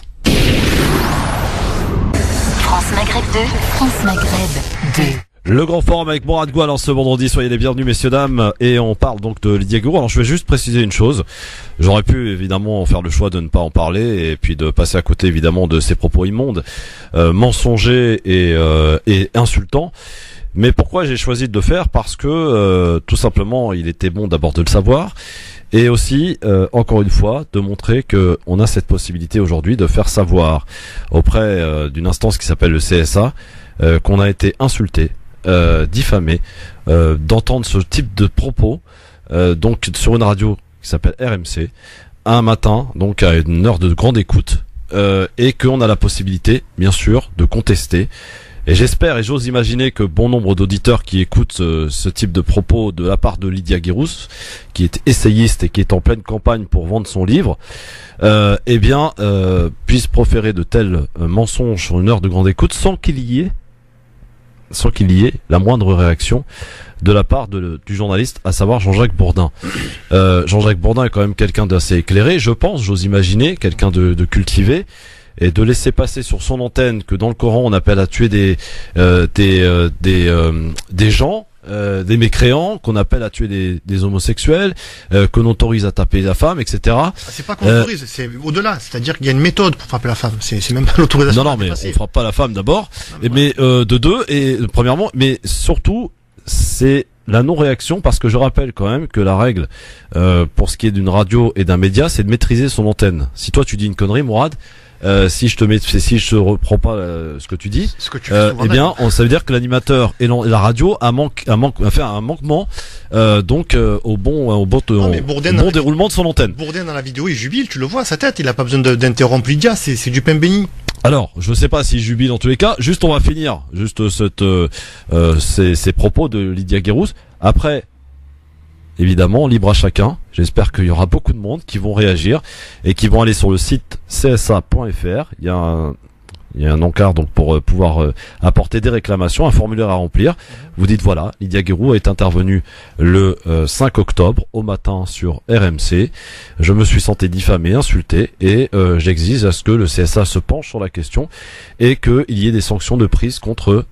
France Maghreb 2, France Maghreb 2. Le grand forum avec Morad Goual en ce vendredi, soyez les bienvenus messieurs dames, et on parle donc de Lydia Guirou. Alors je vais juste préciser une chose, j'aurais pu évidemment faire le choix de ne pas en parler et puis de passer à côté évidemment de ses propos immondes, mensongers et insultants. Mais pourquoi j'ai choisi de le faire? Parce que tout simplement il était bon d'abord de le savoir. Et aussi, encore une fois, de montrer que on a cette possibilité aujourd'hui de faire savoir auprès d'une instance qui s'appelle le CSA qu'on a été insulté, diffamé, d'entendre ce type de propos donc sur une radio qui s'appelle RMC, un matin, donc à une heure de grande écoute, et qu'on a la possibilité, bien sûr, de contester. Et j'espère et j'ose imaginer que bon nombre d'auditeurs qui écoutent ce type de propos de la part de Lydia Guirous, qui est essayiste et qui est en pleine campagne pour vendre son livre, puissent proférer de tels mensonges sur une heure de grande écoute sans qu'il y ait la moindre réaction de la part du journaliste, à savoir Jean-Jacques Bourdin. Jean-Jacques Bourdin est quand même quelqu'un d'assez éclairé, je pense, j'ose imaginer, quelqu'un de cultivé, et de laisser passer sur son antenne que dans le Coran on appelle à tuer des gens, des mécréants, qu'on appelle à tuer des homosexuels, qu'on autorise à taper la femme, etc. C'est pas qu'on autorise, c'est au-delà. C'est-à-dire qu'il y a une méthode pour frapper la femme. C'est même pas l'autorisation. Non, mais on frappe pas la femme d'abord. Mais premièrement, mais surtout, c'est la non-réaction, parce que je rappelle quand même que la règle, pour ce qui est d'une radio et d'un média, c'est de maîtriser son antenne. Si toi tu dis une connerie, Mourad, si je te reprends pas ce que tu dis, ça veut dire que l'animateur et la radio a fait un manquement au bon déroulement de son antenne. Bourdin dans la vidéo il jubile, tu le vois, sa tête, il a pas besoin d'interrompre Lydia, c'est du pain béni. Alors, je sais pas s'il jubile en tous les cas. Juste, on va finir ces propos de Lydia Guirous. Après, évidemment, libre à chacun. J'espère qu'il y aura beaucoup de monde qui vont réagir et qui vont aller sur le site csa.fr. Il y a un encart donc pour pouvoir apporter des réclamations, un formulaire à remplir. Vous dites voilà, Lydia Guirous est intervenue le 5 octobre au matin sur RMC. Je me suis senti diffamé, insulté, et j'exige à ce que le CSA se penche sur la question et qu'il y ait des sanctions de prise contre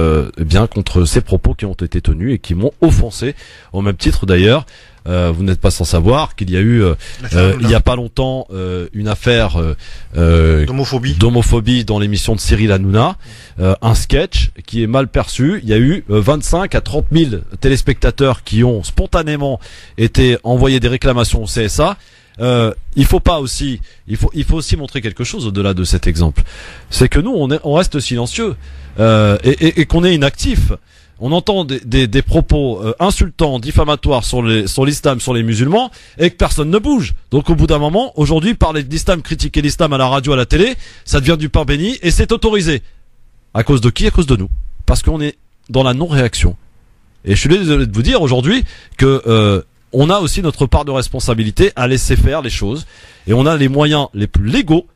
ces propos qui ont été tenus et qui m'ont offensé, au même titre d'ailleurs. Vous n'êtes pas sans savoir qu'il y a eu il y a pas longtemps une affaire d'homophobie dans l'émission de Cyril Hanouna, un sketch qui est mal perçu. Il y a eu 25 à 30 000 téléspectateurs qui ont spontanément été envoyés des réclamations au CSA. Il faut aussi montrer quelque chose au-delà de cet exemple. C'est que nous on reste silencieux et qu'on est inactif. On entend des propos insultants, diffamatoires sur l'islam, sur les musulmans, et que personne ne bouge. Donc au bout d'un moment, aujourd'hui, parler de l'islam, critiquer l'islam à la radio, à la télé, ça devient du pain béni, et c'est autorisé. À cause de qui? À cause de nous. Parce qu'on est dans la non-réaction. Et je suis désolé de vous dire aujourd'hui que on a aussi notre part de responsabilité à laisser faire les choses, et on a les moyens les plus légaux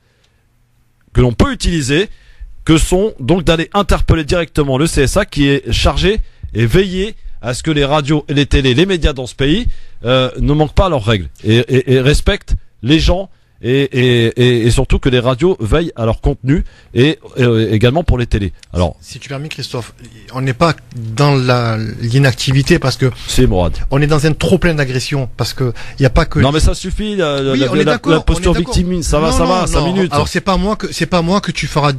que l'on peut utiliser, que sont donc d'aller interpeller directement le CSA, qui est chargé et veiller à ce que les radios et les télés, les médias dans ce pays ne manquent pas à leurs règles et respectent les gens, et surtout que les radios veillent à leur contenu, et également pour les télés. Alors, si tu permets, Christophe, on n'est pas dans l'inactivité, parce que c'est Mourad. On est dans un trop plein d'agressions, parce que il y a pas que. Non mais ça suffit, la posture victimiste, ça va, 5 minutes. Alors c'est pas moi que tu feras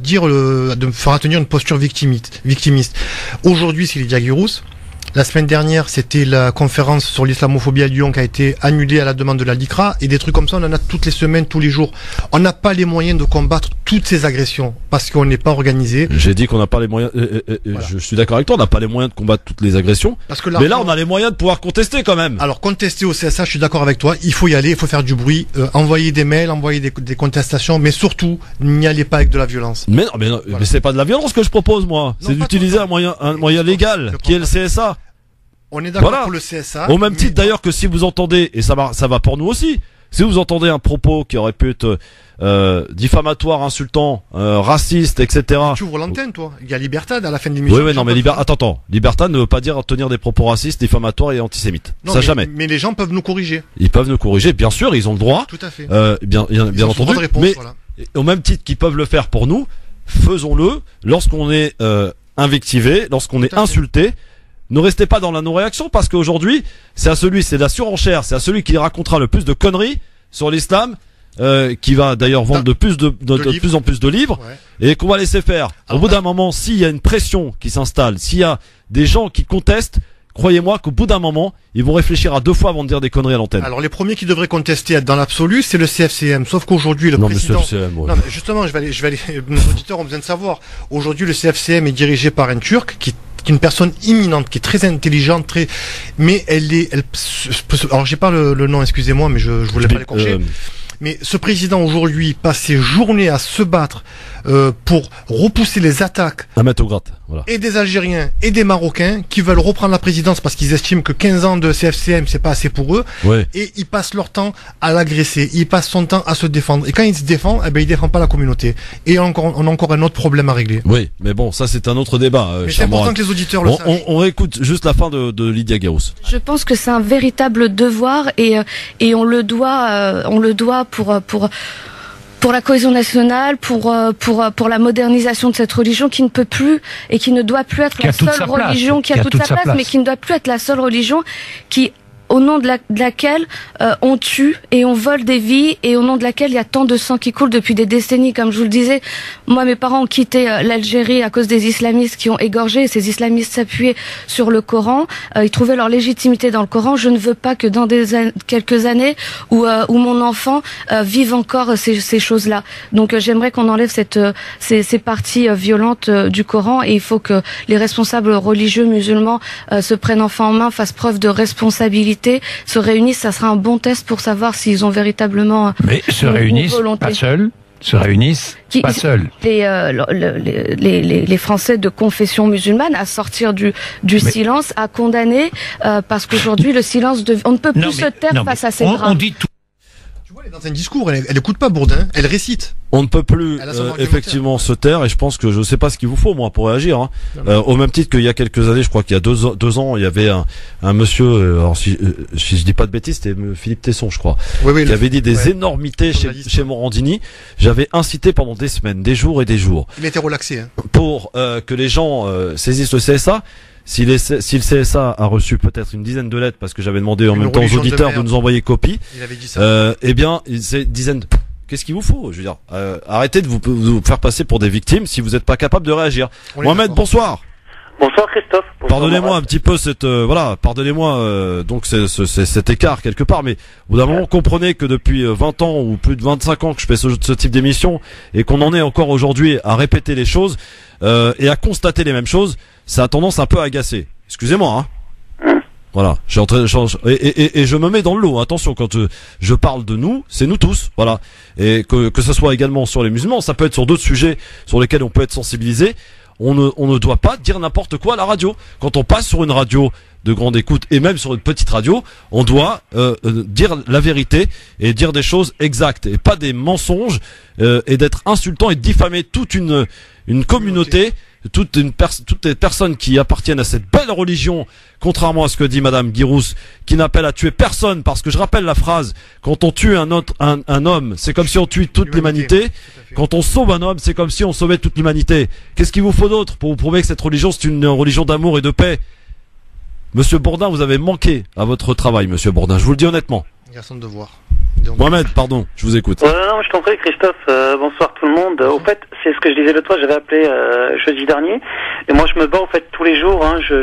tenir une posture victimiste. Aujourd'hui, c'est Lydia Guirous. La semaine dernière, c'était la conférence sur l'islamophobie à Lyon qui a été annulée à la demande de la LICRA, et des trucs comme ça, on en a toutes les semaines, tous les jours. On n'a pas les moyens de combattre toutes ces agressions parce qu'on n'est pas organisé. J'ai dit qu'on n'a pas les moyens. Voilà. Je suis d'accord avec toi, on n'a pas les moyens de combattre toutes les agressions. Mais là, on a les moyens de pouvoir contester quand même. Alors contester au CSA, je suis d'accord avec toi. Il faut y aller, il faut faire du bruit, envoyer des mails, envoyer des contestations, mais surtout n'y allez pas avec de la violence. Mais c'est pas de la violence que je propose, moi. C'est d'utiliser un moyen légal qui est le CSA. On est d'accord pour le CSA. Au même titre d'ailleurs que si vous entendez, et ça va pour nous aussi, si vous entendez un propos qui aurait pu être diffamatoire, insultant, raciste, etc. Tu ouvres l'antenne, toi. Il y a Libertad à la fin de l'émission. Oui, non, mais attends. Libertad ne veut pas dire tenir des propos racistes, diffamatoires et antisémites. Non, jamais. Mais les gens peuvent nous corriger. Ils peuvent nous corriger, bien sûr, ils ont le droit. Tout à fait. Bien entendu. Mais voilà. Au même titre qu'ils peuvent le faire pour nous, faisons-le lorsqu'on est invectivé, lorsqu'on est insulté. Ne restez pas dans la non-réaction, parce qu'aujourd'hui, c'est de la surenchère, c'est à celui qui racontera le plus de conneries sur l'islam, qui va d'ailleurs vendre de plus en plus de livres, et qu'on va laisser faire. Au bout d'un moment, s'il y a une pression qui s'installe, s'il y a des gens qui contestent, croyez-moi qu'au bout d'un moment, ils vont réfléchir à 2 fois avant de dire des conneries à l'antenne. Alors les premiers qui devraient contester dans l'absolu, c'est le CFCM. Sauf qu'aujourd'hui, le président. Mais CFCM, ouais. Non, mais justement, je vais aller. Nos auditeurs ont besoin de savoir. Aujourd'hui, le CFCM est dirigé par un Turc qui une personne imminente, qui est très intelligente, mais alors j'ai pas le nom, excusez-moi, mais je voulais pas l'écorcher. Mais ce président aujourd'hui passe ses journées à se battre pour repousser les attaques et des Algériens et des Marocains qui veulent reprendre la présidence parce qu'ils estiment que 15 ans de CFCM c'est pas assez pour eux, et ils passent leur temps à l'agresser, ils passent son temps à se défendre, et quand ils se défendent, ils défendent pas la communauté, et on a encore un autre problème à régler. Oui, mais bon, ça c'est un autre débat. Mais c'est important que les auditeurs le sachent. On réécoute juste la fin de Lydia Guérousse. Je pense que c'est un véritable devoir, et on le doit pour la cohésion nationale, pour la modernisation de cette religion qui ne peut plus et qui ne doit plus être la seule religion qui a toute sa place, mais qui ne doit plus être la seule religion qui, au nom de laquelle on tue et on vole des vies, et au nom de laquelle il y a tant de sang qui coule depuis des décennies. Comme je vous le disais, moi mes parents ont quitté l'Algérie à cause des islamistes qui ont égorgé, et ces islamistes s'appuyaient sur le Coran, ils trouvaient leur légitimité dans le Coran. Je ne veux pas que dans quelques années où mon enfant vive encore ces choses-là. Donc j'aimerais qu'on enlève ces parties violentes du Coran, et il faut que les responsables religieux musulmans se prennent enfin en main, fassent preuve de responsabilité, se réunissent. Ça sera un bon test pour savoir s'ils ont véritablement se réunissent pas seuls. Pas seuls. Les Français de confession musulmane à sortir du silence, à condamner, parce qu'aujourd'hui le silence on ne peut plus se taire face à ces drames. On dit tout. Tu vois, elle est dans un discours, elle écoute pas Bourdin, elle récite. On ne peut plus effectivement se taire, et je pense que je sais pas ce qu'il vous faut moi pour réagir. Au même titre qu'il y a quelques années, je crois qu'il y a deux ans, il y avait un monsieur, alors si je dis pas de bêtises, c'était Philippe Tesson, je crois, qui avait dit des énormités chez Morandini. J'avais incité pendant des semaines, des jours et des jours. Il était relaxé. Pour que les gens saisissent le CSA. Si le CSA a reçu peut-être une dizaine de lettres, parce que j'avais demandé en même temps aux auditeurs de nous envoyer copie, il avait dit ça. Eh bien, c'est dizaines. Qu'est-ce qu'il vous faut? Je veux dire, arrêtez de vous faire passer pour des victimes si vous n'êtes pas capable de réagir. Mohamed, bonsoir. Bonsoir Christophe. Pardonnez-moi un petit peu pardonnez-moi donc cet écart quelque part, mais au bout d'un moment comprenez que depuis 20 ans ou plus de 25 ans que je fais ce type d'émission, et qu'on en est encore aujourd'hui à répéter les choses et à constater les mêmes choses, ça a tendance un peu à agacer. Excusez-moi, Voilà, je me mets dans le lot. Attention, quand je parle de nous, c'est nous tous, voilà. Et que ce soit également sur les musulmans, ça peut être sur d'autres sujets sur lesquels on peut être sensibilisé. On ne doit pas dire n'importe quoi à la radio. Quand on passe sur une radio de grande écoute, et même sur une petite radio, on doit dire la vérité et dire des choses exactes, et pas des mensonges, et d'être insultant et de diffamer toute une communauté, toutes les personnes qui appartiennent à cette belle religion, contrairement à ce que dit Madame Guérousse, qui n'appelle à tuer personne, parce que je rappelle la phrase: quand on tue un homme, c'est comme si on tuait toute l'humanité. Quand on sauve un homme, c'est comme si on sauvait toute l'humanité. Qu'est-ce qu'il vous faut d'autre pour vous prouver que cette religion, c'est une religion d'amour et de paix? Monsieur Bourdin, vous avez manqué à votre travail, Monsieur Bourdin, je vous le dis honnêtement. Garçon de devoir. Mohamed, pardon, je vous écoute. Non, je t'en prie Christophe, bonsoir tout le monde. Au fait, c'est ce que je disais l'autre fois, j'avais appelé jeudi dernier, et moi je me bats au fait tous les jours,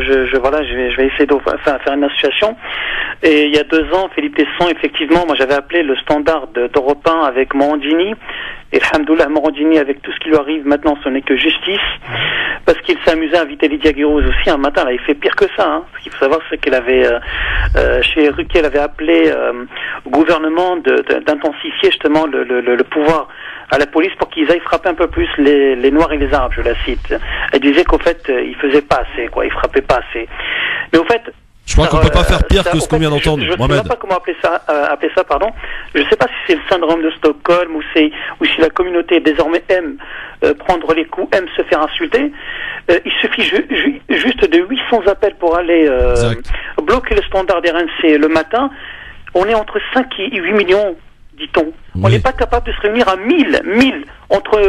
je vais essayer de faire une association. Et il y a 2 ans, Philippe Tesson, effectivement, moi j'avais appelé le standard d'Europe 1 avec Morandini, et alhamdoulilah, Morandini, avec tout ce qui lui arrive maintenant, ce n'est que justice, parce qu'il s'amusait à inviter Lydia Guérousse aussi un matin, là il fait pire que ça, Ce qu'il faut savoir, c'est qu'elle avait chez Ruquier, elle avait appelé au gouvernement d'intensifier justement le pouvoir à la police pour qu'ils aillent frapper un peu plus les Noirs et les Arabes, je la cite. Elle disait qu'au fait, ils faisaient pas assez, ils frappaient pas assez. Mais au fait, je crois qu'on peut pas faire pire que ce qu'on vient d'entendre, Mohamed. Je ne sais pas comment appeler ça, pardon. Je ne sais pas si c'est le syndrome de Stockholm ou si la communauté désormais aime prendre les coups, aime se faire insulter. Il suffit juste de 800 appels pour aller bloquer le standard des RNC le matin. On est entre 5 et 8 millions, dit-on. Oui. On n'est pas capable de se réunir à 1000 entre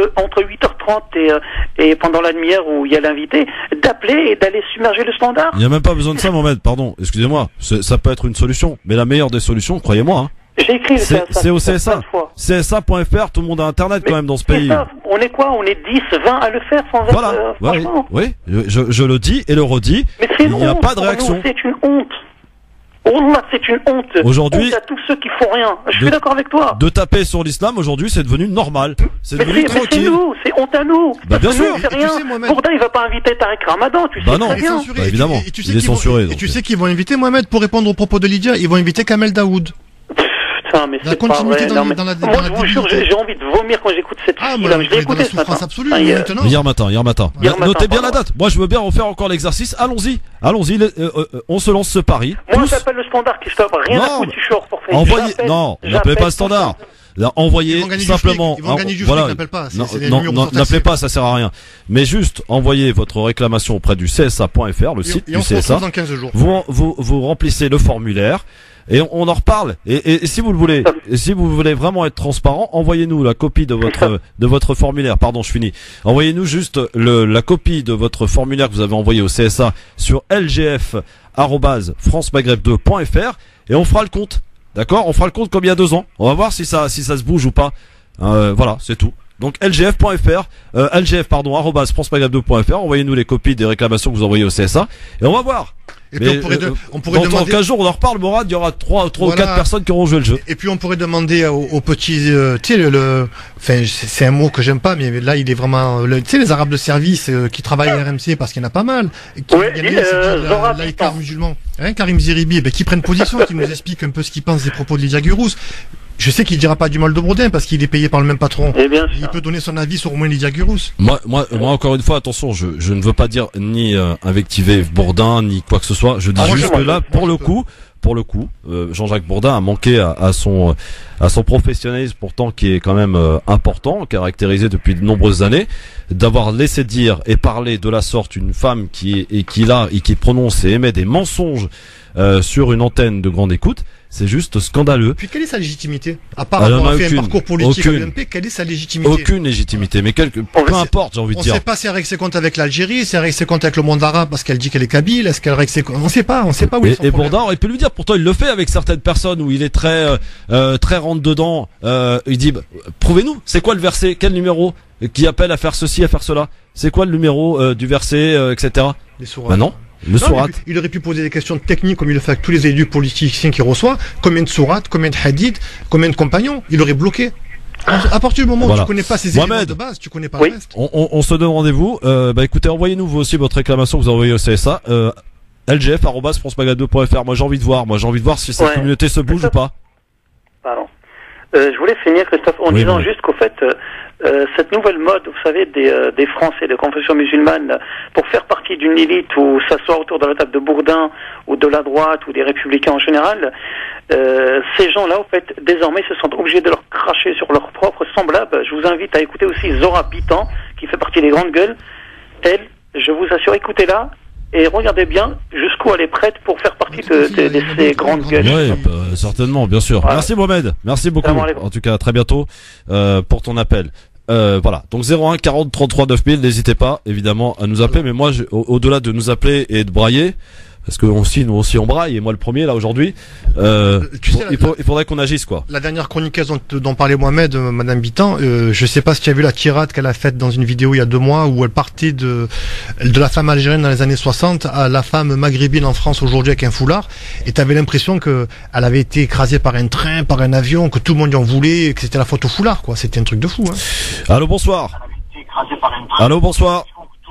8h30 et pendant la demi-heure où il y a l'invité, d'appeler et d'aller submerger le standard. Il n'y a même pas besoin de ça, Mohamed, pardon, excusez-moi, ça peut être une solution, mais la meilleure des solutions, croyez-moi, j'ai écrit c'est au CSA. CSA.fr, tout le monde a internet quand même dans ce pays. Ça, on est quoi? On est 10, 20 à le faire sans être... franchement. Oui, je le dis et le redis, mais c'est il n'y a pas de réaction. C'est une honte. Wallah, c'est une honte. Aujourd'hui, honte à tous ceux qui font rien. Je suis d'accord avec toi. De taper sur l'islam, aujourd'hui, c'est devenu normal. C'est devenu tranquille. Mais c'est nous, c'est honte à nous. Bah, bien sûr. Tu sais, Bourdin, il va pas inviter Tariq Ramadan, tu sais très bien. Bah, évidemment. Il est censuré. Et tu sais qu'ils vont inviter, Mohamed, pour répondre aux propos de Lydia, ils vont inviter Kamel Daoud. Putain, mais c'est pas vrai. Moi, je vous jure, j'ai envie de vomir quand j'écoute cette fille là. Je l'ai écoutée ce matin. Hier matin. Notez bien la date. Moi, je veux bien refaire encore l'exercice. Allons-y, on se lance ce pari. Moi, j'appelle le standard, Christophe. Rien à foutre si je suis hors forfait. N'appelez pas le standard. Envoyez simplement. Voilà. N'appelez pas, ça sert à rien. Mais juste envoyez votre réclamation auprès du CSA.fr, le site du CSA. Vous remplissez le formulaire. Et on en reparle. Et si vous le voulez, si vous voulez vraiment être transparent, envoyez-nous la copie de votre formulaire. Pardon, je finis. Envoyez-nous juste la copie de votre formulaire que vous avez envoyé au CSA sur lgf@francemaghreb2.fr et on fera le compte. D'accord? On fera le compte comme il y a 2 ans. On va voir si ça se bouge ou pas. Voilà, c'est tout. Donc lgf.fr, @francemaghreb2.fr. Envoyez-nous les copies des réclamations que vous envoyez au CSA et on va voir. Et puis on pourrait dans 15 jours, on en reparle, Morad, il y aura 3 ou 4 personnes qui auront joué le jeu. Et puis on pourrait demander aux petits, tu sais, enfin, c'est un mot que j'aime pas, mais là il est vraiment, tu sais, les arabes de service qui travaillent à RMC parce qu'il y en a pas mal, qui laïcars musulmans, hein, Karim Zeribi, qui prennent position, qui nous expliquent un peu ce qu'ils pensent des propos de Lydia Guirouz. Je sais qu'il dira pas du mal de Bourdin parce qu'il est payé par le même patron. Il peut donner son avis sur au moins Lydia Guirouz. Moi, encore une fois, attention, je ne veux pas dire ni invectiver Bourdin ni quoi que ce soit. Je dis juste que là, pour le coup, Jean-Jacques Bourdin a manqué à son professionnalisme pourtant qui est quand même important, caractérisé depuis de nombreuses années, d'avoir laissé dire et parler de la sorte une femme qui prononce et émet des mensonges sur une antenne de grande écoute. C'est juste scandaleux. Puis quelle est sa légitimité? À part avoir fait un parcours politique à l'UMP, quelle est sa légitimité? Aucune légitimité, mais peu importe, j'ai envie de dire. On sait pas si elle règle ses comptes avec l'Algérie, si elle règle ses comptes avec le monde arabe parce qu'elle dit qu'elle est kabyle, est-ce qu'elle règle ses comptes? On sait pas où et Bourdin aurait pu lui dire, pourtant il le fait avec certaines personnes où il est très rentre dedans, il dit, prouvez-nous, c'est quoi le verset, quel numéro qui appelle à faire ceci, à faire cela? C'est quoi le numéro du verset, etc. Bah non. Il aurait pu poser des questions techniques comme il le fait avec tous les élus politiciens qu'il reçoit. Combien de sourates, combien de hadiths, combien de compagnons? Il aurait bloqué. À partir du moment où tu connais pas ces éléments de base, tu connais pas le reste. On se donne rendez-vous. Écoutez, envoyez-nous vous aussi votre réclamation que vous envoyez au CSA. lgf@francemaghreb2.fr. Moi j'ai envie de voir si cette communauté se bouge ou pas. Pardon. Je voulais finir, Christophe, en disant juste qu'au fait, cette nouvelle mode, vous savez, des Français de confession musulmane, pour faire partie d'une élite ou s'asseoir autour de la table de Bourdin ou de la droite ou des républicains en général, ces gens-là, au fait, désormais, se sentent obligés de leur cracher sur leurs propres semblables. Je vous invite à écouter aussi Zora Pitan, qui fait partie des grandes gueules. Elle, je vous assure, écoutez-la. Et regardez bien jusqu'où elle est prête pour faire partie de ces grandes gueules. Oui, certainement, bien sûr. Voilà. Merci Mohamed, merci beaucoup. En tout cas, à très bientôt pour ton appel. Voilà, donc 01 40 33 9000, n'hésitez pas évidemment à nous appeler. Mais moi, au-delà de nous appeler et de brailler, parce que nous aussi on braille, et moi le premier là aujourd'hui, il faudrait qu'on agisse quoi. La dernière chroniqueuse dont parlait Mohamed, Madame Bitan, je sais pas si tu as vu la tirade qu'elle a faite dans une vidéo il y a 2 mois où elle partait de la femme algérienne dans les années 60 à la femme maghrébine en France aujourd'hui avec un foulard, et tu avais l'impression que elle avait été écrasée par un train, par un avion, que tout le monde y en voulait, que c'était la faute au foulard quoi. C'était un truc de fou. Allô, bonsoir. Allô, bonsoir.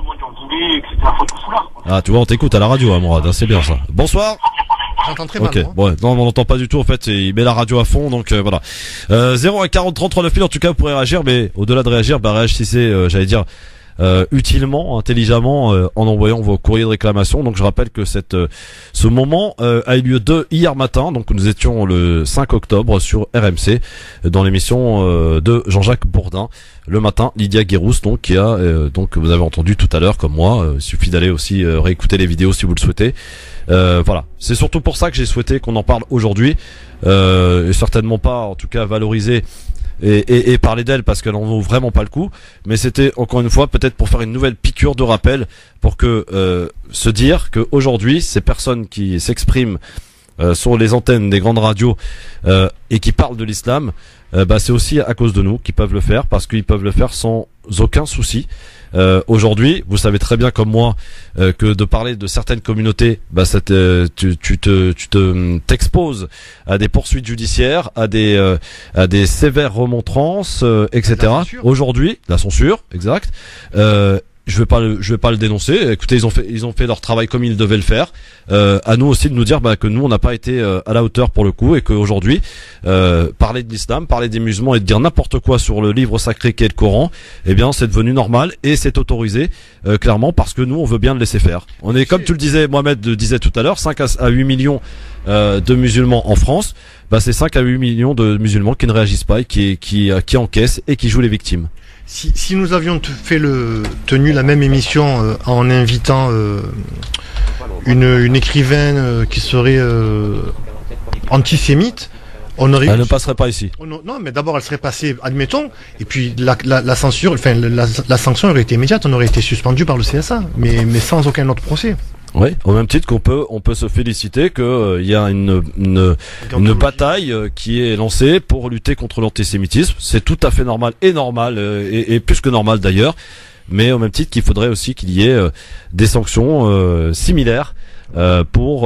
Ah, tu vois, on t'écoute à la radio, Mourad, c'est bien ça. Bonsoir. J'entends très mal. Ok, bon, non, on n'entend pas du tout, en fait, il met la radio à fond, donc voilà. 01 40 33 9000, en tout cas, vous pourrez réagir, mais au-delà de réagir, réagissez, j'allais dire, utilement, intelligemment, en envoyant vos courriers de réclamation. Donc je rappelle que ce moment a eu lieu hier matin, donc nous étions le 5 octobre sur RMC, dans l'émission de Jean-Jacques Bourdin. Le matin, Lydia Guirouz, donc qui a donc vous avez entendu tout à l'heure comme moi, il suffit d'aller aussi réécouter les vidéos si vous le souhaitez. Voilà, c'est surtout pour ça que j'ai souhaité qu'on en parle aujourd'hui, et certainement pas en tout cas valoriser et parler d'elle parce qu'elle en vaut vraiment pas le coup, mais c'était encore une fois peut-être pour faire une nouvelle piqûre de rappel pour que se dire que aujourd'hui ces personnes qui s'expriment sur les antennes des grandes radios et qui parlent de l'islam, c'est aussi à cause de nous qu'ils peuvent le faire, parce qu'ils peuvent le faire sans aucun souci. Aujourd'hui, vous savez très bien comme moi que de parler de certaines communautés, bah tu t'exposes à des poursuites judiciaires, à des sévères remontrances, etc. Aujourd'hui, la censure, exact. Je vais pas le dénoncer. Écoutez, ils ont fait leur travail comme ils devaient le faire. À nous aussi de nous dire que nous on n'a pas été à la hauteur pour le coup et qu'aujourd'hui parler de l'islam, parler des musulmans et de dire n'importe quoi sur le livre sacré qui est le Coran, eh bien c'est devenu normal et c'est autorisé clairement parce que nous on veut bien le laisser faire. On est comme tu le disais, Mohamed disait tout à l'heure, 5 à 8 millions de musulmans en France. C'est 5 à 8 millions de musulmans qui ne réagissent pas et qui encaissent et qui jouent les victimes. Si nous avions tenu la même émission en invitant une écrivaine qui serait antisémite, elle ne passerait pas ici. Non, mais d'abord elle serait passée, admettons, et puis la censure, enfin la sanction aurait été immédiate, on aurait été suspendu par le CSA, mais sans aucun autre procès. Oui, au même titre on peut se féliciter que y a une bataille qui est lancée pour lutter contre l'antisémitisme. C'est tout à fait normal et plus que normal d'ailleurs. Mais au même titre qu'il faudrait aussi qu'il y ait des sanctions similaires pour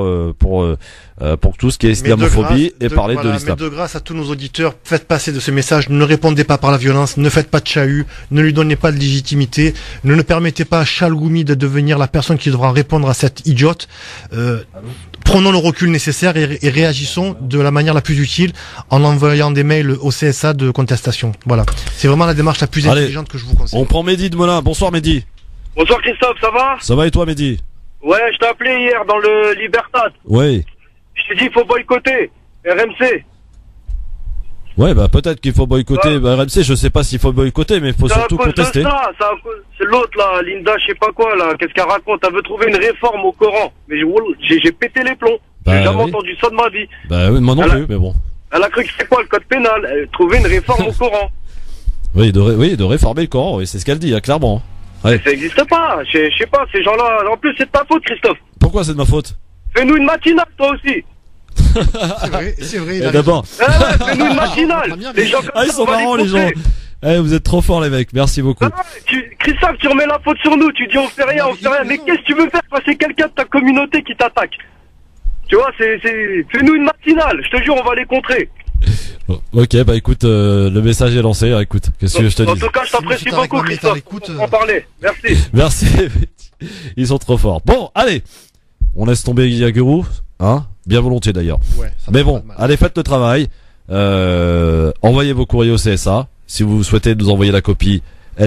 tout ce qui est islamophobie et parler de l'islam. Mais de grâce à tous nos auditeurs, faites passer de ce message, ne répondez pas par la violence, ne faites pas de chahut, ne lui donnez pas de légitimité, ne permettez pas à Chalgoumi de devenir la personne qui devra répondre à cette idiote. Prenons le recul nécessaire et réagissons de la manière la plus utile en envoyant des mails au CSA de contestation. Voilà. C'est vraiment la démarche la plus intelligente que je vous conseille. On prend Mehdi de Melun. Bonsoir Mehdi. Bonsoir Christophe, ça va? Ça va et toi Mehdi? Ouais, je t'ai appelé hier dans le Libertad. Oui. Je t'ai dit il faut boycotter RMC. Ouais, peut-être qu'il faut boycotter RMC, je sais pas s'il faut boycotter, mais il faut surtout contester. C'est l'autre là, Linda, je sais pas quoi là, qu'est-ce qu'elle raconte? Elle veut trouver une réforme au Coran. Mais j'ai pété les plombs. J'ai jamais entendu ça de ma vie. Oui, moi non plus, mais bon. Elle a cru que c'est quoi le code pénal? Elle trouvait une réforme au Coran. Oui, de réformer le Coran, oui, c'est ce qu'elle dit, clairement. Ouais. Ça existe pas, je sais pas, ces gens-là. En plus, c'est de ta faute, Christophe. Pourquoi c'est de ma faute? Fais-nous une matinale, toi aussi. C'est vrai. D'abord. Fais-nous une matinale. Les gens ils sont marrants, les gens. Vous êtes trop forts, les mecs. Merci beaucoup. Christophe, tu remets la faute sur nous. Tu dis on fait rien. Mais qu'est-ce que tu veux faire quand c'est quelqu'un de ta communauté qui t'attaque? Tu vois, fais-nous une matinale. Je te jure, on va les contrer. Ok, écoute, le message est lancé. Écoute, qu'est-ce que je te dis? En tout cas, je t'apprécie beaucoup, Christophe. On en parlait. Merci. Merci. Ils sont trop forts. Bon, allez. On laisse tomber Yaguru, hein? Bien volontier d'ailleurs. Ouais, mais bon, allez, faites le travail. Envoyez vos courriers au CSA. Si vous souhaitez nous envoyer la copie,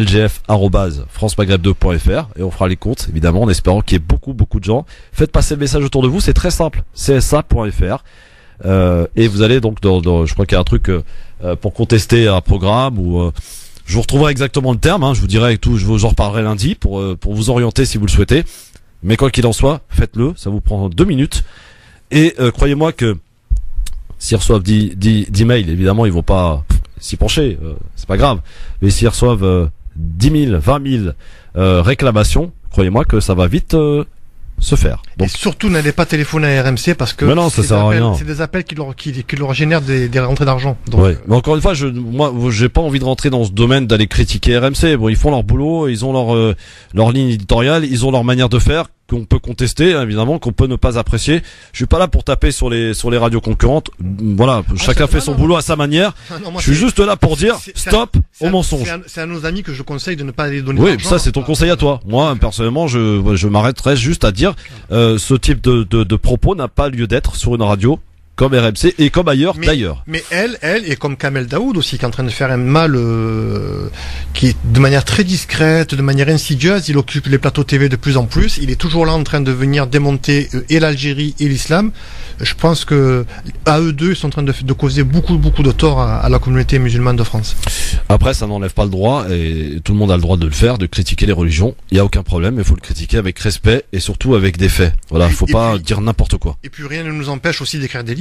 lgf@francemaghreb2.fr et on fera les comptes, évidemment, en espérant qu'il y ait beaucoup de gens. Faites passer le message autour de vous, c'est très simple. csa.fr. Et vous allez donc je crois qu'il y a un truc pour contester un programme ou je vous retrouverai exactement le terme, hein, je vous dirai tout, je vous en reparlerai lundi pour vous orienter si vous le souhaitez. Mais quoi qu'il en soit, faites-le, ça vous prend 2 minutes. Et croyez-moi que s'ils reçoivent 10 mails, évidemment ils vont pas s'y pencher, c'est pas grave. Mais s'ils reçoivent 10 000, 20 000 réclamations, croyez-moi que ça va vite se faire. Donc, et surtout n'allez pas téléphoner à RMC parce que c'est des appels qui leur génèrent des rentrées d'argent. Ouais. Mais encore une fois, moi j'ai pas envie de rentrer dans ce domaine d'aller critiquer RMC. Bon, ils font leur boulot, ils ont leur ligne éditoriale, ils ont leur manière de faire qu'on peut contester, évidemment, qu'on peut ne pas apprécier. Je suis pas là pour taper sur les radios concurrentes. Voilà, chacun fait son boulot à sa manière. Je suis juste là pour dire stop au mensonge. C'est à nos amis que je conseille de ne pas aller donner. Oui, ça c'est ton conseil à toi. Moi, personnellement, je m'arrêterai juste à dire ce type de propos n'a pas lieu d'être sur une radio comme RMC et comme ailleurs d'ailleurs. Mais elle et comme Kamel Daoud aussi qui est en train de faire un mal qui est de manière très discrète, de manière insidieuse, il occupe les plateaux TV de plus en plus, il est toujours là en train de venir démonter et l'Algérie et l'islam. Je pense que à eux deux, ils sont en train de causer beaucoup de tort à la communauté musulmane de France. Après, ça n'enlève pas le droit et tout le monde a le droit de le faire, de critiquer les religions. Il y a aucun problème, mais il faut le critiquer avec respect et surtout avec des faits. Voilà, faut pas dire n'importe quoi. Et puis rien ne nous empêche aussi d'écrire des livres.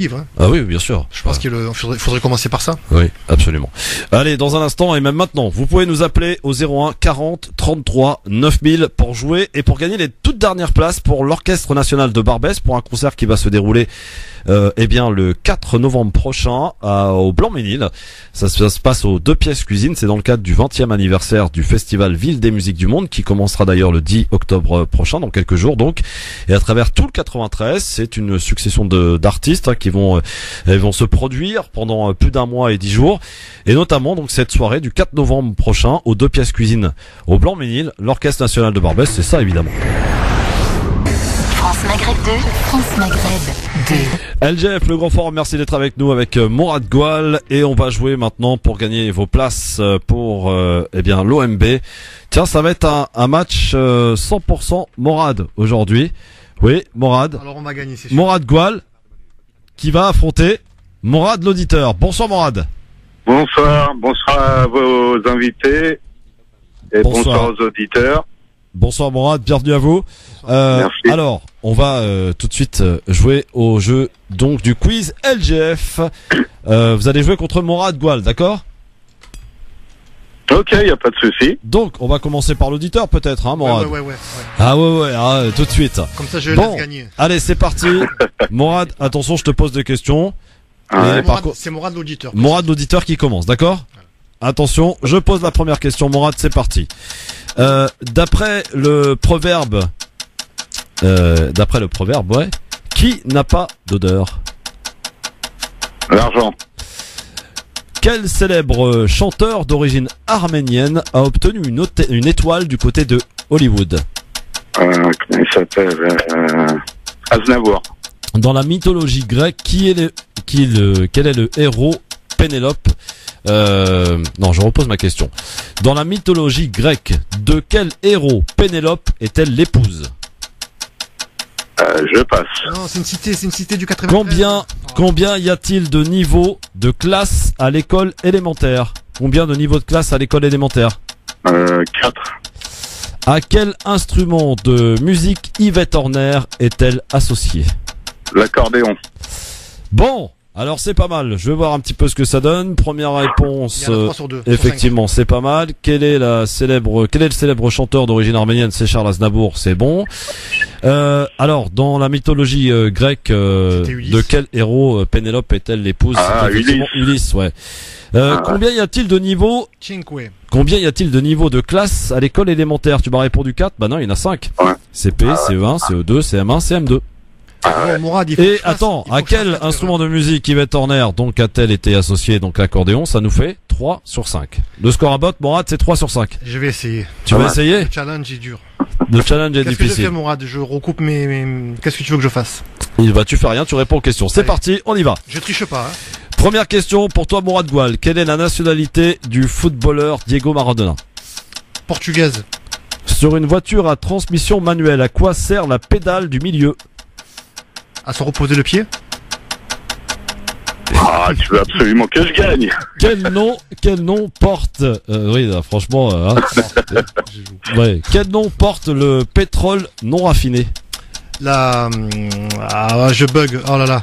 suivre. Hein. Ah oui, bien sûr. Je pense qu'il faudrait commencer par ça. Oui, absolument. Allez, dans un instant et même maintenant, vous pouvez nous appeler au 01 40 33 9000 pour jouer et pour gagner les toutes dernières places pour l'Orchestre National de Barbès pour un concert qui va se dérouler le 4 novembre prochain au Blanc-Ménil. Ça se passe aux 2 pièces cuisine. C'est dans le cadre du 20e anniversaire du festival Ville des Musiques du Monde qui commencera d'ailleurs le 10 octobre prochain, dans quelques jours donc. Et à travers tout le 93, c'est une succession d'artistes qui vont se produire pendant plus d'un mois et 10 jours. Et notamment donc cette soirée du 4 novembre prochain aux 2 pièces cuisine au Blanc-Ménil, l'Orchestre National de Barbès, c'est ça évidemment. France Maghreb 2, France Maghreb 2. LGF, le grand forum, merci d'être avec nous avec Morad Goual et on va jouer maintenant pour gagner vos places pour l'OMB. Tiens, ça va être un match 100% Morad aujourd'hui. Oui, Morad. Alors on va gagner, c'est sûr. Morad Goual qui va affronter Morad l'auditeur. Bonsoir Morad. Bonsoir à vos invités et bonsoir aux auditeurs. Bonsoir Morad, bienvenue à vous. Merci. Alors, on va tout de suite jouer au jeu donc du quiz LGF. Vous allez jouer contre Morad Goual, d'accord ? Ok, y a pas de souci. Donc, on va commencer par l'auditeur peut-être, hein, Morad. Ouais. Ah ouais, tout de suite. Comme ça, je laisse gagner. Allez, c'est parti. Morad, attention, je te pose des questions. C'est Morad l'auditeur. Morad l'auditeur qui commence, d'accord ? Attention, je pose la première question, Morad, c'est parti. D'après le proverbe, qui n'a pas d'odeur ? L'argent. Quel célèbre chanteur d'origine arménienne a obtenu une étoile du côté de Hollywood ? Comment il s'appelle Aznavour. Dans la mythologie grecque, quel est le héros Pénélope ? Non, je repose ma question. Dans la mythologie grecque, de quel héros Pénélope est-elle l'épouse ? Je passe. Non, c'est une cité du 93. Combien y a-t-il de niveaux de classe à l'école élémentaire ? Combien de niveaux de classe à l'école élémentaire ? 4. À quel instrument de musique Yvette Horner est-elle associée ? L'accordéon. Bon, alors c'est pas mal. Je vais voir un petit peu ce que ça donne. Première réponse. Il y en a 3 sur 2, effectivement, c'est pas mal. Quel est le célèbre chanteur d'origine arménienne ? C'est Charles Aznavour, c'est bon. Alors, dans la mythologie grecque, de quel héros Pénélope est-elle l'épouse ? Ulysse, ouais. Combien y a-t-il de niveaux ? Combien y a-t-il de niveaux de classe à l'école élémentaire ? Tu m'as répondu 4 ? Bah non, il y en a 5. Ouais. CP, CE1, CE2, CM1, CM2. Et attends, à quel instrument de musique Yvette Horner donc a-t-elle été associée ? Donc l'accordéon, ça nous fait 3 sur 5. Le score à botte, Morad, c'est 3 sur 5. Je vais essayer. Tu vas essayer ? Le challenge est dur. Le challenge est difficile. Qu'est-ce que je fais, Morad ? Je recoupe mes... Qu'est-ce que tu veux que je fasse ? Tu fais rien, tu réponds aux questions. C'est parti, on y va. Je triche pas. Hein. Première question pour toi, Morad Goual. Quelle est la nationalité du footballeur Diego Maradona ? Portugaise. Sur une voiture à transmission manuelle, à quoi sert la pédale du milieu ? À se reposer le pied ? Ah, tu veux absolument que je gagne. Quel nom porte oui, là, franchement quel nom porte le pétrole non raffiné ? Je bug. Oh là là.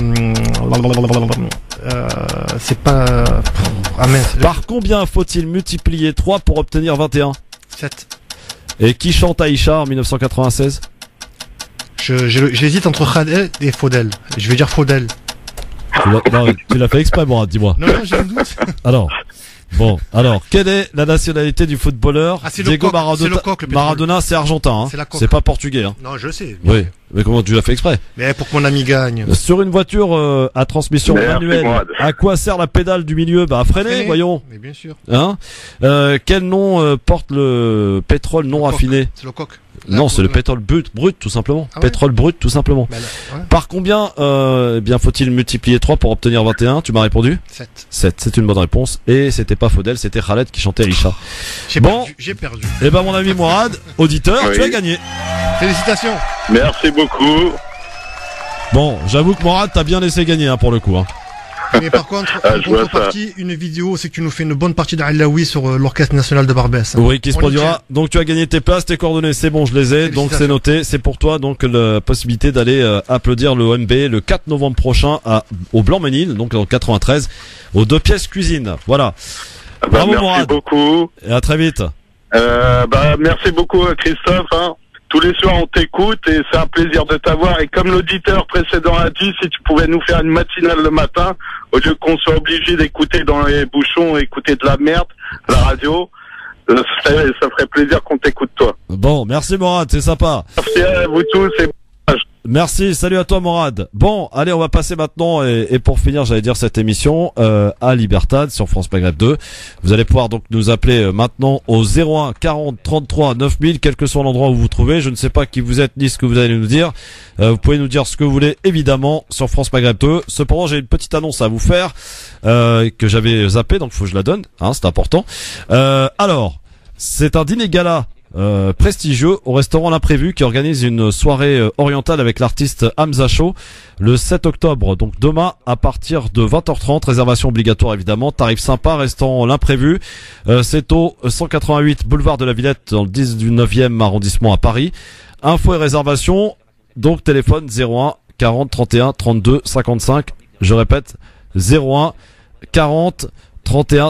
C'est pas mince. Par combien faut-il multiplier 3 pour obtenir 21 ? 7. Et qui chante Aïcha en 1996 ? J'hésite entre Khaled et Faudel. Je vais dire Faudel. Tu l'as fait exprès, Morad, dis-moi. Non, j'ai un doute. Alors, quelle est la nationalité du footballeur Diego Maradona, c'est argentin, hein. C'est pas portugais, hein. Non, je sais. Oui, mais comment tu l'as fait exprès ? Mais pour que mon ami gagne. Sur une voiture à transmission manuelle, à quoi sert la pédale du milieu ? Bah à freiner, voyons. Mais bien sûr. Hein ? Quel nom porte le pétrole non raffiné ? C'est le coq. Non, c'est le pétrole brut, tout simplement. Ah ouais. Pétrole brut, tout simplement. Bah là, ouais. Par combien faut-il multiplier 3 pour obtenir 21 ? Tu m'as répondu ? 7, c'est une bonne réponse. Et c'était pas Faudel, c'était Khaled qui chantait Aïcha. J'ai perdu. Et ben mon ami Morad, auditeur, tu as gagné. Félicitations. Merci beaucoup. Bon, j'avoue que Morad t'as bien laissé gagner, hein, pour le coup. Hein. Mais par contre, en contrepartie, une vidéo, c'est que tu nous fais une bonne partie d'Alaoui sur l'Orchestre National de Barbès. Oui, qui se produira. Donc tu as gagné tes places, tes coordonnées, c'est bon, je les ai, donc c'est noté. C'est pour toi donc la possibilité d'aller applaudir le OMB le 4 novembre prochain au Blanc-Ménil, donc dans 93, aux 2 pièces cuisine. Voilà. Bravo merci Morad. beaucoup. Et à très vite. Merci beaucoup Christophe. Tous les soirs on t'écoute et c'est un plaisir de t'avoir. Et comme l'auditeur précédent a dit, si tu pouvais nous faire une matinale le matin, au lieu qu'on soit obligé d'écouter dans les bouchons, écouter de la merde, la radio, ça ferait plaisir qu'on t'écoute toi. Bon, merci Morad, c'est sympa. Merci à vous tous et merci, salut à toi Morad. Bon, allez, on va passer maintenant et pour finir, j'allais dire cette émission à Libertad sur France Maghreb 2. Vous allez pouvoir donc nous appeler maintenant au 01 40 33 9000, quel que soit l'endroit où vous vous trouvez. Je ne sais pas qui vous êtes ni ce que vous allez nous dire. Vous pouvez nous dire ce que vous voulez évidemment sur France Maghreb 2. Cependant, j'ai une petite annonce à vous faire que j'avais zappé, donc faut que je la donne, c'est important. Alors, c'est un dîner gala prestigieux au restaurant L'Imprévu qui organise une soirée orientale avec l'artiste Hamza Show le 7 octobre, donc demain à partir de 20h30, réservation obligatoire évidemment, tarif sympa, restaurant L'Imprévu, c'est au 188 boulevard de la Villette dans le 19e arrondissement à Paris. Infos et réservation, donc téléphone 01 40 31 32 55, je répète 01 40 31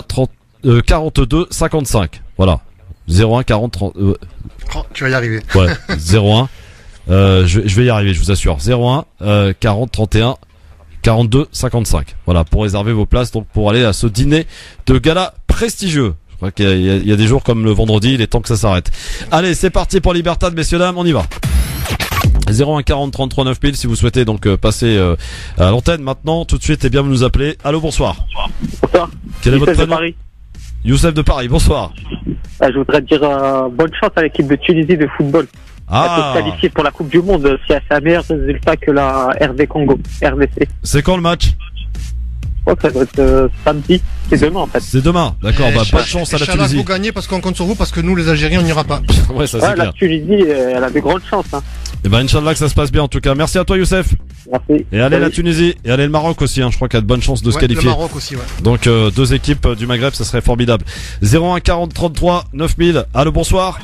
42 55, voilà. 01 40 30 tu vas y arriver. Ouais, 01 je vais y arriver, je vous assure. 01 40 31 42 55. Voilà, pour réserver vos places donc pour aller à ce dîner de gala prestigieux. Je crois qu'il y a des jours comme le vendredi, il est temps que ça s'arrête. Allez, c'est parti pour Libertad, messieurs dames, on y va. 01 40 33 9000 si vous souhaitez donc passer à l'antenne maintenant tout de suite et bien vous nous appelez. Allô, bonsoir. Bonsoir. Quel est votre prénom? Youssef de Paris, bonsoir. Je voudrais dire bonne chance à l'équipe de Tunisie de football. Elle peut se qualifier pour la Coupe du Monde si elle fait un meilleur résultat que la RD Congo, RDC. C'est quand le match? Ça doit être samedi, c'est demain en fait. C'est demain, d'accord, bonne chance à la Tunisie. Vous gagnez parce qu'on compte sur vous, parce que nous les Algériens on n'ira pas. Ouais, ça c'est clair. La Tunisie, elle a de grandes chances. Et Inch'Allah que ça se passe bien en tout cas. Merci à toi Youssef. Merci. Et allez la Tunisie, et allez le Maroc aussi, je crois qu'il y a de bonnes chances de se qualifier. Le Maroc aussi, ouais. Donc 2 équipes du Maghreb, ça serait formidable. 01 40 33 9000. Allô, bonsoir.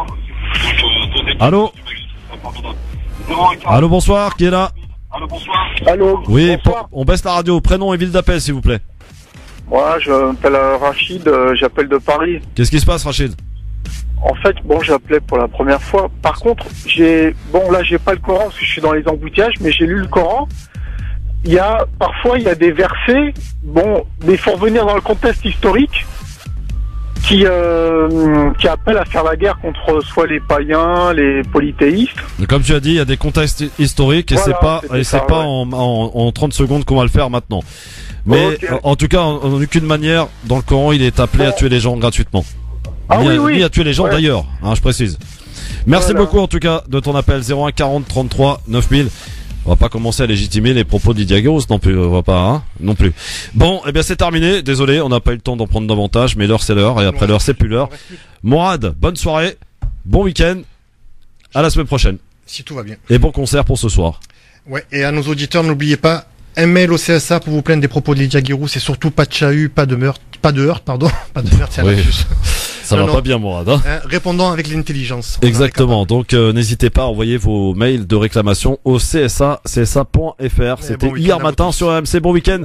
Allô. Allô, bonsoir, qui est là? Allô, bonsoir. Allô. Oui, on baisse la radio, prénom et ville d'appel s'il vous plaît. Moi, je m'appelle Rachid, j'appelle de Paris. Qu'est-ce qui se passe Rachid? En fait, j'appelais pour la première fois. Par contre, j'ai pas le Coran parce que je suis dans les embouteillages, mais j'ai lu le Coran. Parfois, il y a des versets, mais il faut revenir dans le contexte historique, qui appellent à faire la guerre contre soit les païens, les polythéistes. Mais comme tu as dit, il y a des contextes historiques et voilà, c'est pas en 30 secondes qu'on va le faire maintenant. Mais en tout cas, en aucune manière, dans le Coran, il est appelé à tuer les gens gratuitement. Ni à tuer les gens d'ailleurs, je précise. Merci beaucoup en tout cas de ton appel. 01 40 33 9000. On va pas commencer à légitimer les propos de Lydia Guéros non plus, on va pas, non plus. Bon, eh bien c'est terminé, désolé, on n'a pas eu le temps d'en prendre davantage, mais l'heure c'est l'heure, et après l'heure c'est plus l'heure. Morad, bonne soirée, bon week-end, à la semaine prochaine. Si tout va bien. Et bon concert pour ce soir. Ouais, et à nos auditeurs, n'oubliez pas, un mail au CSA pour vous plaindre des propos de Lydia Guéros, c'est surtout pas de chahut, pas de meurtre, pas de meurtre, c'est un lapsus. Ça va pas bien, Morad. Répondant avec l'intelligence. Exactement. Donc n'hésitez pas à envoyer vos mails de réclamation au CSA, csa.fr. C'était hier matin sur RMC. Bon week-end.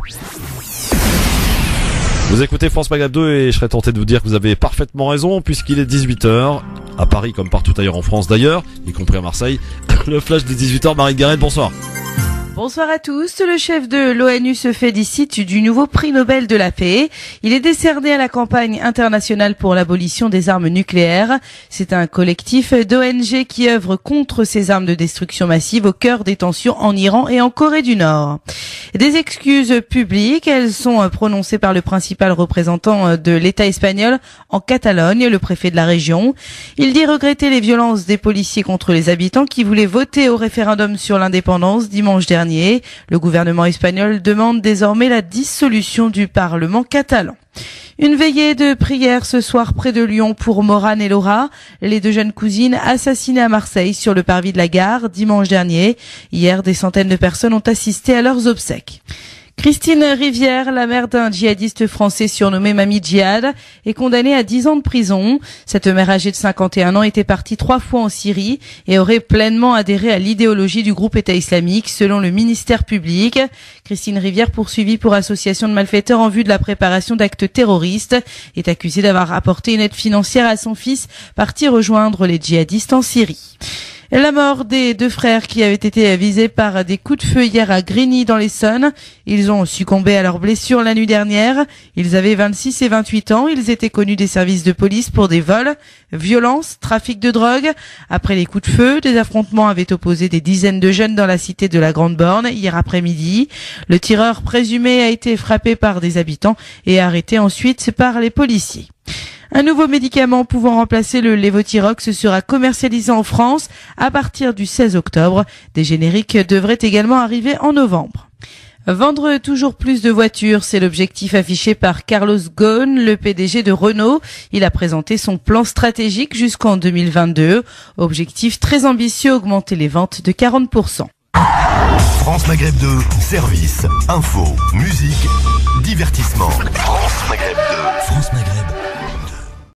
Vous écoutez France Maghreb 2 et je serais tenté de vous dire que vous avez parfaitement raison puisqu'il est 18h à Paris comme partout ailleurs en France d'ailleurs, y compris à Marseille. Le flash des 18h, Marie Garrett, bonsoir. Bonsoir à tous. Le chef de l'ONU se félicite du nouveau prix Nobel de la paix. Il est décerné à la campagne internationale pour l'abolition des armes nucléaires. C'est un collectif d'ONG qui œuvre contre ces armes de destruction massive au cœur des tensions en Iran et en Corée du Nord. Des excuses publiques, elles sont prononcées par le principal représentant de l'État espagnol en Catalogne, le préfet de la région. Il dit regretter les violences des policiers contre les habitants qui voulaient voter au référendum sur l'indépendance dimanche dernier. Le gouvernement espagnol demande désormais la dissolution du Parlement catalan. Une veillée de prière ce soir près de Lyon pour Morane et Laura, les 2 jeunes cousines assassinées à Marseille sur le parvis de la gare dimanche dernier. Hier, des centaines de personnes ont assisté à leurs obsèques. Christine Rivière, la mère d'un djihadiste français surnommé Mamie Djihad, est condamnée à 10 ans de prison. Cette mère âgée de 51 ans était partie 3 fois en Syrie et aurait pleinement adhéré à l'idéologie du groupe État islamique, selon le ministère public. Christine Rivière, poursuivie pour association de malfaiteurs en vue de la préparation d'actes terroristes, est accusée d'avoir apporté une aide financière à son fils parti rejoindre les djihadistes en Syrie. La mort des 2 frères qui avaient été visés par des coups de feu hier à Grigny dans l'Essonne. Ils ont succombé à leurs blessures la nuit dernière. Ils avaient 26 et 28 ans. Ils étaient connus des services de police pour des vols, violences, trafic de drogue. Après les coups de feu, des affrontements avaient opposé des dizaines de jeunes dans la cité de la Grande Borne hier après-midi. Le tireur présumé a été frappé par des habitants et arrêté ensuite par les policiers. Un nouveau médicament pouvant remplacer le Levothyrox sera commercialisé en France à partir du 16 octobre. Des génériques devraient également arriver en novembre. Vendre toujours plus de voitures, c'est l'objectif affiché par Carlos Ghosn, le PDG de Renault. Il a présenté son plan stratégique jusqu'en 2022. Objectif très ambitieux, augmenter les ventes de 40%. France Maghreb 2, service, info, musique, divertissement. France Maghreb 2. France Maghreb.